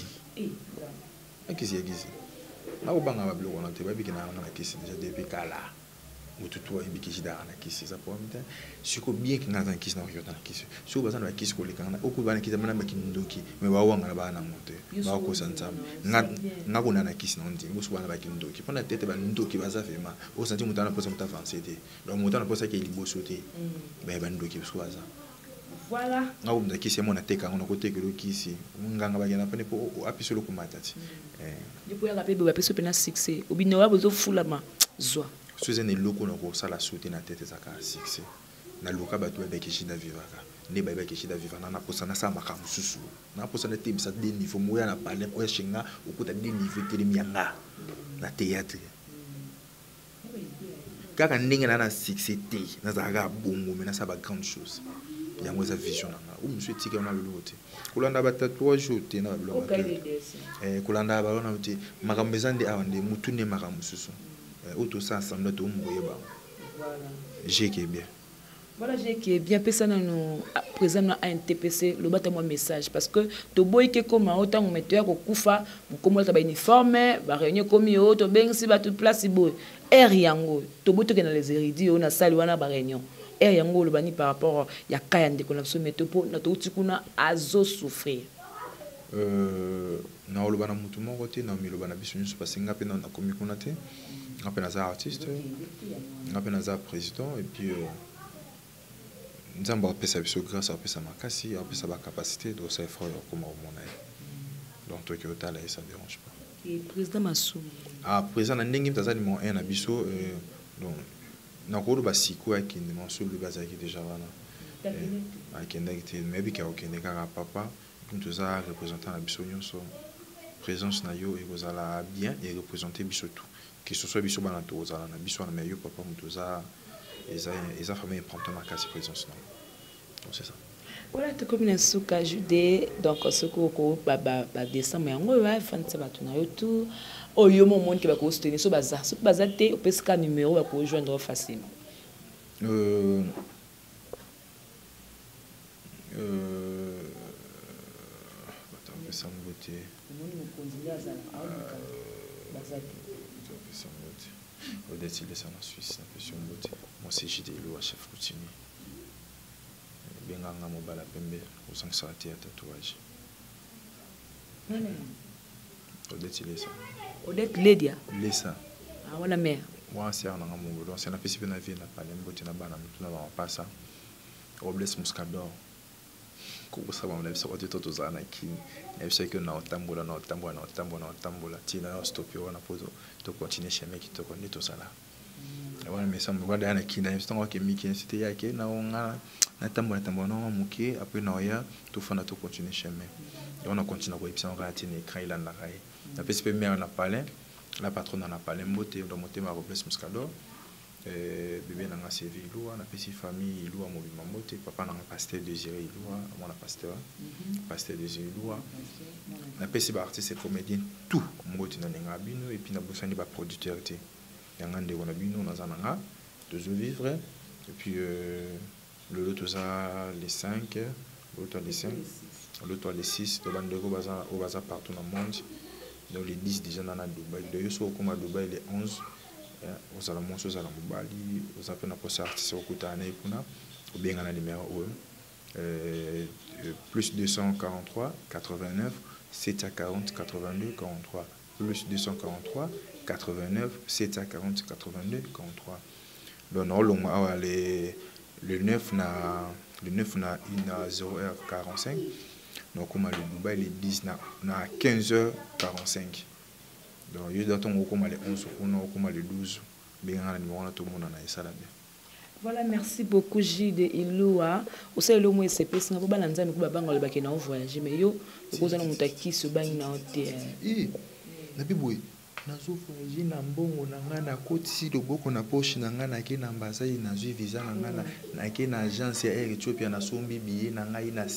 na obanga ba bloko na te ba biki na kisi déjà depuis kala moto toi ibiki jida na kisi ça pour mita siko bien ki ngata kisi na yota na kisi siko bazana ba kisi ko lekana okubana kisa mana makindoki me ba wanga na ba na moto ba ko santam nga ko na kisi na ndi musu bana ba kindoki pona tete ba ndoki baza fema o santi mutana posa muta avancer te donc mutana posa ke liboso te ba ndoki biso baza voilà nga ko mda kisi mona teka ngona ko tekelo kisi nganga ba gena pene po apisolo ko matati depuis la paix ba peso pena succès obino wa bozo fulama zwa soze ne loko na ko sala sauter na tête za ka succès na loka ba to ba ke shida vivaka ne ba ke shida vivana na posa na sa makamu susu na posa na tebisa de niveau moya na parler o shinga okuta de niveau telemianga na théâtre kaka ndenge na succès te na za ga bongo mais na sa ba grande chose yango za vision na o monsieur tika na lote kulanda ba tatouage te na ba kulanda ba na te makambo ezande awande mutu ne makamu susu auto ça ensemble tout moye ba voilà j'ai qui est bien voilà j'ai qui est bien personne nous présent na NTPC le bata moi message parce que to boy ke comme autant on metteur ko kufa comme ta ba uniforme ba réunion comme yo to bengsi ba toute place boy air yango to boto ke na les érudits on a sali wana ba réunion air yango le bani par rapport ya kaya ndeko na so meto po na to utikuna azo souffrir na lo bana mutu moko te na mi lo bana biso nyuso parce nga pe na komi kuna te nga pe na za artiste nga pe na za président et puis nzamba pesa biso grâce à pesa makasi à pesa ba capacité de ça frère comme au monde donc toi que ta là ça dérange pas et président Massou président na ndenge mtaza ni mon 1 na biso donc na ko ba siko ya kindi mon sur le bazaki déjà wana akenda kiti mais bi ka okende ka papa comme tout ça représentant la biso nyonso présence na yo et kozala bien et représenter biso tout que ce soit biso bana to ozala na biso na meilleur papa mutoza eza famille important makasi présence non donc c'est ça voilà tout comme une souka jude donc ce ko ba décembre yango va fansa ba tuna yo tout oyo mo monde ki ba ko soutenir so baza te o pesika numéro ba ko joindre facilement te. Odette il est en Suisse, moi c'est JD Ilua, chef coutumier. Benganga mobala pembe, au 500 tatouage. Odette il est ça. Odette Lydia. Lesa. Ah voilà mère. Moi c'est un amour, donc c'est un peu si bien vie na palais, mbote na bana, nous n'avons pas ça. Robles Muscador. Kubo ça va me laisser au tout aux années qui ne sait que na tambola tina stopper on a posé to continuer chez mec qui te connaît tout ça là. Voilà mais ça me regarde na qui na instant que miki c'était ya que na on na tambola non muke après na ya to fana to continuer chez mec. Et on a continué à épisode on a tenu écran il en a raé. La PSP mère na parlé, la patronne en a parlé mbote dans monter ma Robles Muscador. Bébé n'a pas servi Ilua, n'a pas si famille Ilua mobile mamote, papa n'a pas pasteur désiré Ilua, mon pasteur désiré Ilua, n'a pas si artiste et comédien tout mbote n'a pas bino et puis n'a pas pas producteur té, yanga nde wana bino na zananga, toujours vivre et puis le lot ça les 5, l'autre les 5, l'autre les 6, le bandego au bazar partout dans le monde, donc les 10 déjà dans Dubaï, d'ailleurs sur comme à Dubaï les 11 aux alamons aux alamobali aux appels à poser artistes au Koutane kuna ou bien à numéro plus 243 89 740 82 43 plus 243 89 740 82 43 donc non long le 9 na une 0h45 donc comme le Dubaï les 10 na 15h45. Donc, il y a des gens qui ont les 11 ou les 12. Voilà, merci beaucoup, JD Ilua. Vous savez, le mot c'est parce que vous avez dit que vous avez voyagé, mais vous avez dit que vous avez dit nazo voyager na mbongo na nga na koti loboko na poche na nga na ke na ambassade na zui visa na nga na ke na agence ya Air Ethiopia na sombi billet na ngai na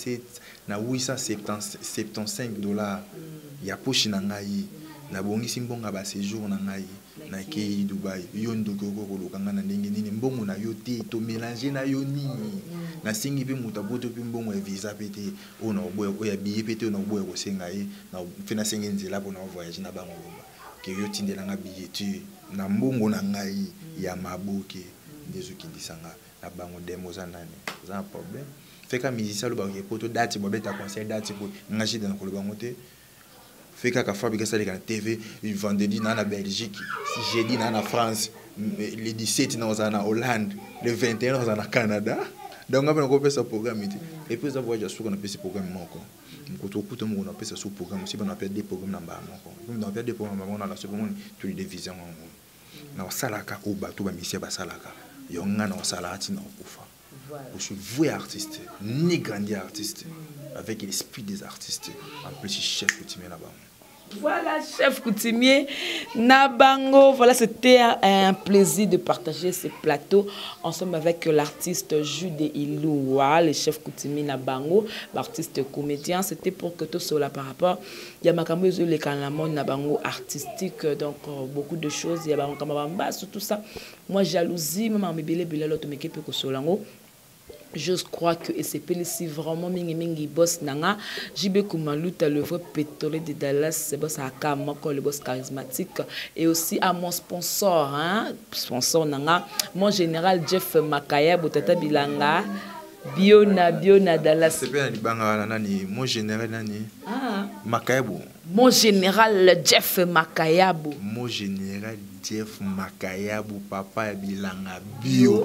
875 dollars ya poche na ngai na bongisi mbonga ba séjour na ngai na ke Dubai yo ndoko ko lokanga na ndenge nini mbongo na yo te to mélanger na yo nini na singi pe mutaboto pe mbongo ya visa pete ona oboya o ya billet pete ona oboya ko senga ye na fina senga nzela bona voyage na bango que yo tindelanga billet na mbongo na ngai ya maboke ndezo kindisanga na bango demo za nani za problème fait ka musicien lo ba ke poto date bo beta concert date ko ngashi dans ko lo bango te fait ka fabriquer ça les TV vendredi na Belgique jeudi na France le 17 na en Hollande le 21 na Canada donc on a fait ce programme et puis ça voyage sur on a fait ce programme moko mkoto kuto mo on a fait ce programme si on a fait des programmes na ba moko on a fait des programmes on a la seconde tous les divisions na salaka ko ba to ba misia ba salaka yo ngana o salati na kufa je suis vrai artiste ni grand artiste avec l'esprit des artistes en plus chef coutumier là-bas. Voilà, chef coutumier Nabango. Voilà, c'était un plaisir de partager ce plateau ensemble avec l'artiste JD Ilua, le chef coutumier Nabango, l'artiste comédien. C'était pour que tout cela par rapport. Il y a Makambo les Kanamon Nabango artistique, donc beaucoup de choses. Il y a Makambo tout ça. Moi, jalousie, maman, mes bébés, l'autre, mais qui peut que solango. Je crois que c'est vraiment mingi boss nanga JB Kumaluta le vrai pétrolier de Dallas c'est boss aka moko le boss charismatique et aussi à mon sponsor sponsor nanga mon général Jeff Makaya Botata Bilanga Biona Dallas c'est bien libanga nani mon général nani Makayabo mon général Jeff Makayabo mon général Jeff Makayabo papa Bilanga bio.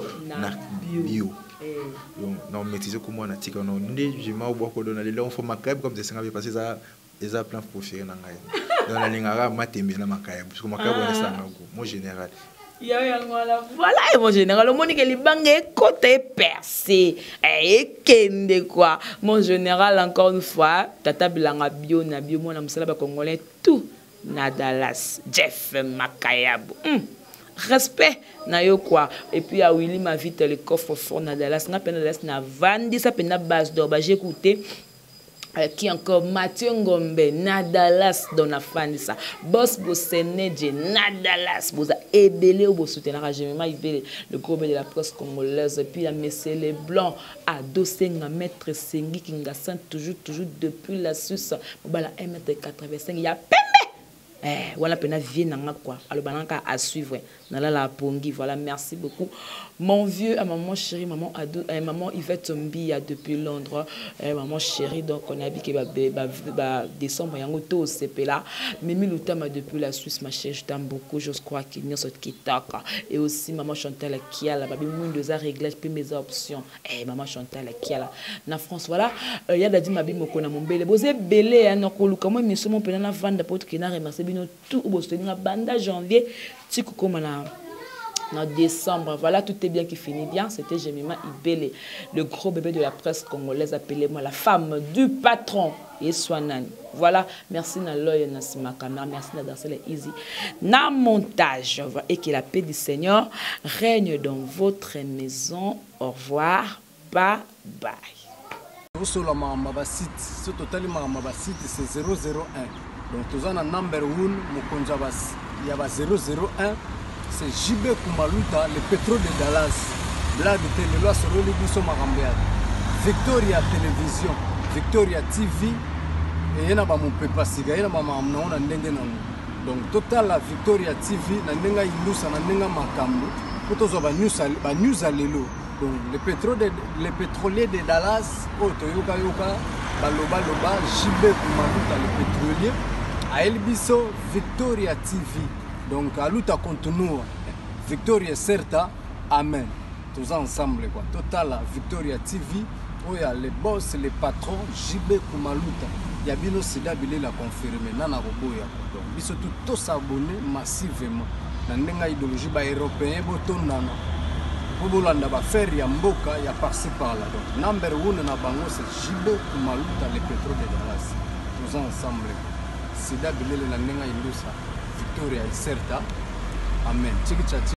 Non maîtriser comment on a tika non je m'en beaucoup donner les on faut Makayabo comme ça va passer ça les a plein proféré na ngai dans la lingara matembe na Makayabo parce que Makayabo est ça mon général voilà mon général Monique Libanga côté percé et kende quoi mon général encore une fois tata Bilanga bio moi na musala ba congolais tout na Dallas Jeff Makayabo respect na yo quoi et puis à Willy ma vite le coffre fort na Dallas na pena Dallas na vandi ça pena base d'or ba j'ai écouté Qui encore Mathieu Ngombe, Nadalas dans la Fanisa, Boss Bosseneje, Nadalas, vous a ébélé ou vous soutenir le groupe de la presse congolaise, et puis la Messieurs les Blancs, à Dosenga, Maître Sengi, Kingassan, toujours depuis la Suisse, la M85, il y a voilà, pena vient quoi. Alors, banaka à suivre. Nala la pongi. Voilà, merci beaucoup. Mon vieux, à maman chérie, maman Ado, maman Yvette Mbi, depuis Londres, maman chérie, donc on a dit que décembre, yango to au CP là. Mimi Loutama depuis la Suisse, ma chérie, je t'aime beaucoup. Je crois qu'il y a ce qui toque. Et aussi, maman Chantal Kiala, babi moun deux a réglé, puis mes options. Maman Chantal Kiala. Na France, voilà. Il y a dit ma bille mokona mon belé. Vous êtes belé, hein, donc comment mais seulement pendant la vente de pote qui n'a remercié tout au Boston, banda janvier, tu comme en décembre. Voilà, tout est bien qui finit bien. C'était Jemima Ibele, le gros bébé de la presse congolaise, appelez-moi la femme du patron. Et Swanani. Voilà, merci na l'œil, na caméra, merci na danser les easy. Na montage, et que la paix du Seigneur règne dans votre maison. Au revoir, bye bye. Sur le site, c'est totalement site, c'est 001. Donc, tout ça, number 1, il y a 001. C'est JB Kumaluta, le pétrole de Dallas. Blague de télé, sur le Libiso Marambead. Victoria Télévision, Victoria TV. Et il y a mon papa Siga, il y a mon donc, total la Victoria TV, il y a une makambo. Pour tous les news à l'élo. Donc, les pétroliers de Dallas, Toyoka Yoka, Baloba Loba, JB Kumaluta, le pétrolier. À Elbiso, Victoria TV. Donc, à l'outa continue, Victoria Certa, Amen. Tous ensemble, quoi. Total, Victoria TV, où il y a les boss, les patrons, JB Kumaluta. Il y a bien aussi d'habiller la confirmer. Nana Roboya. Donc, ils sont tous abonnés massivement. Dans une idéologie européenne, pour faire il y a Mboka, il y a par-ci par-là. Donc, number 1 na bango, c'est JB Kumaluta, les pétrole de Dallas. Tous ensemble. C'est d'habiller la nenga Victoria Certa. Amen.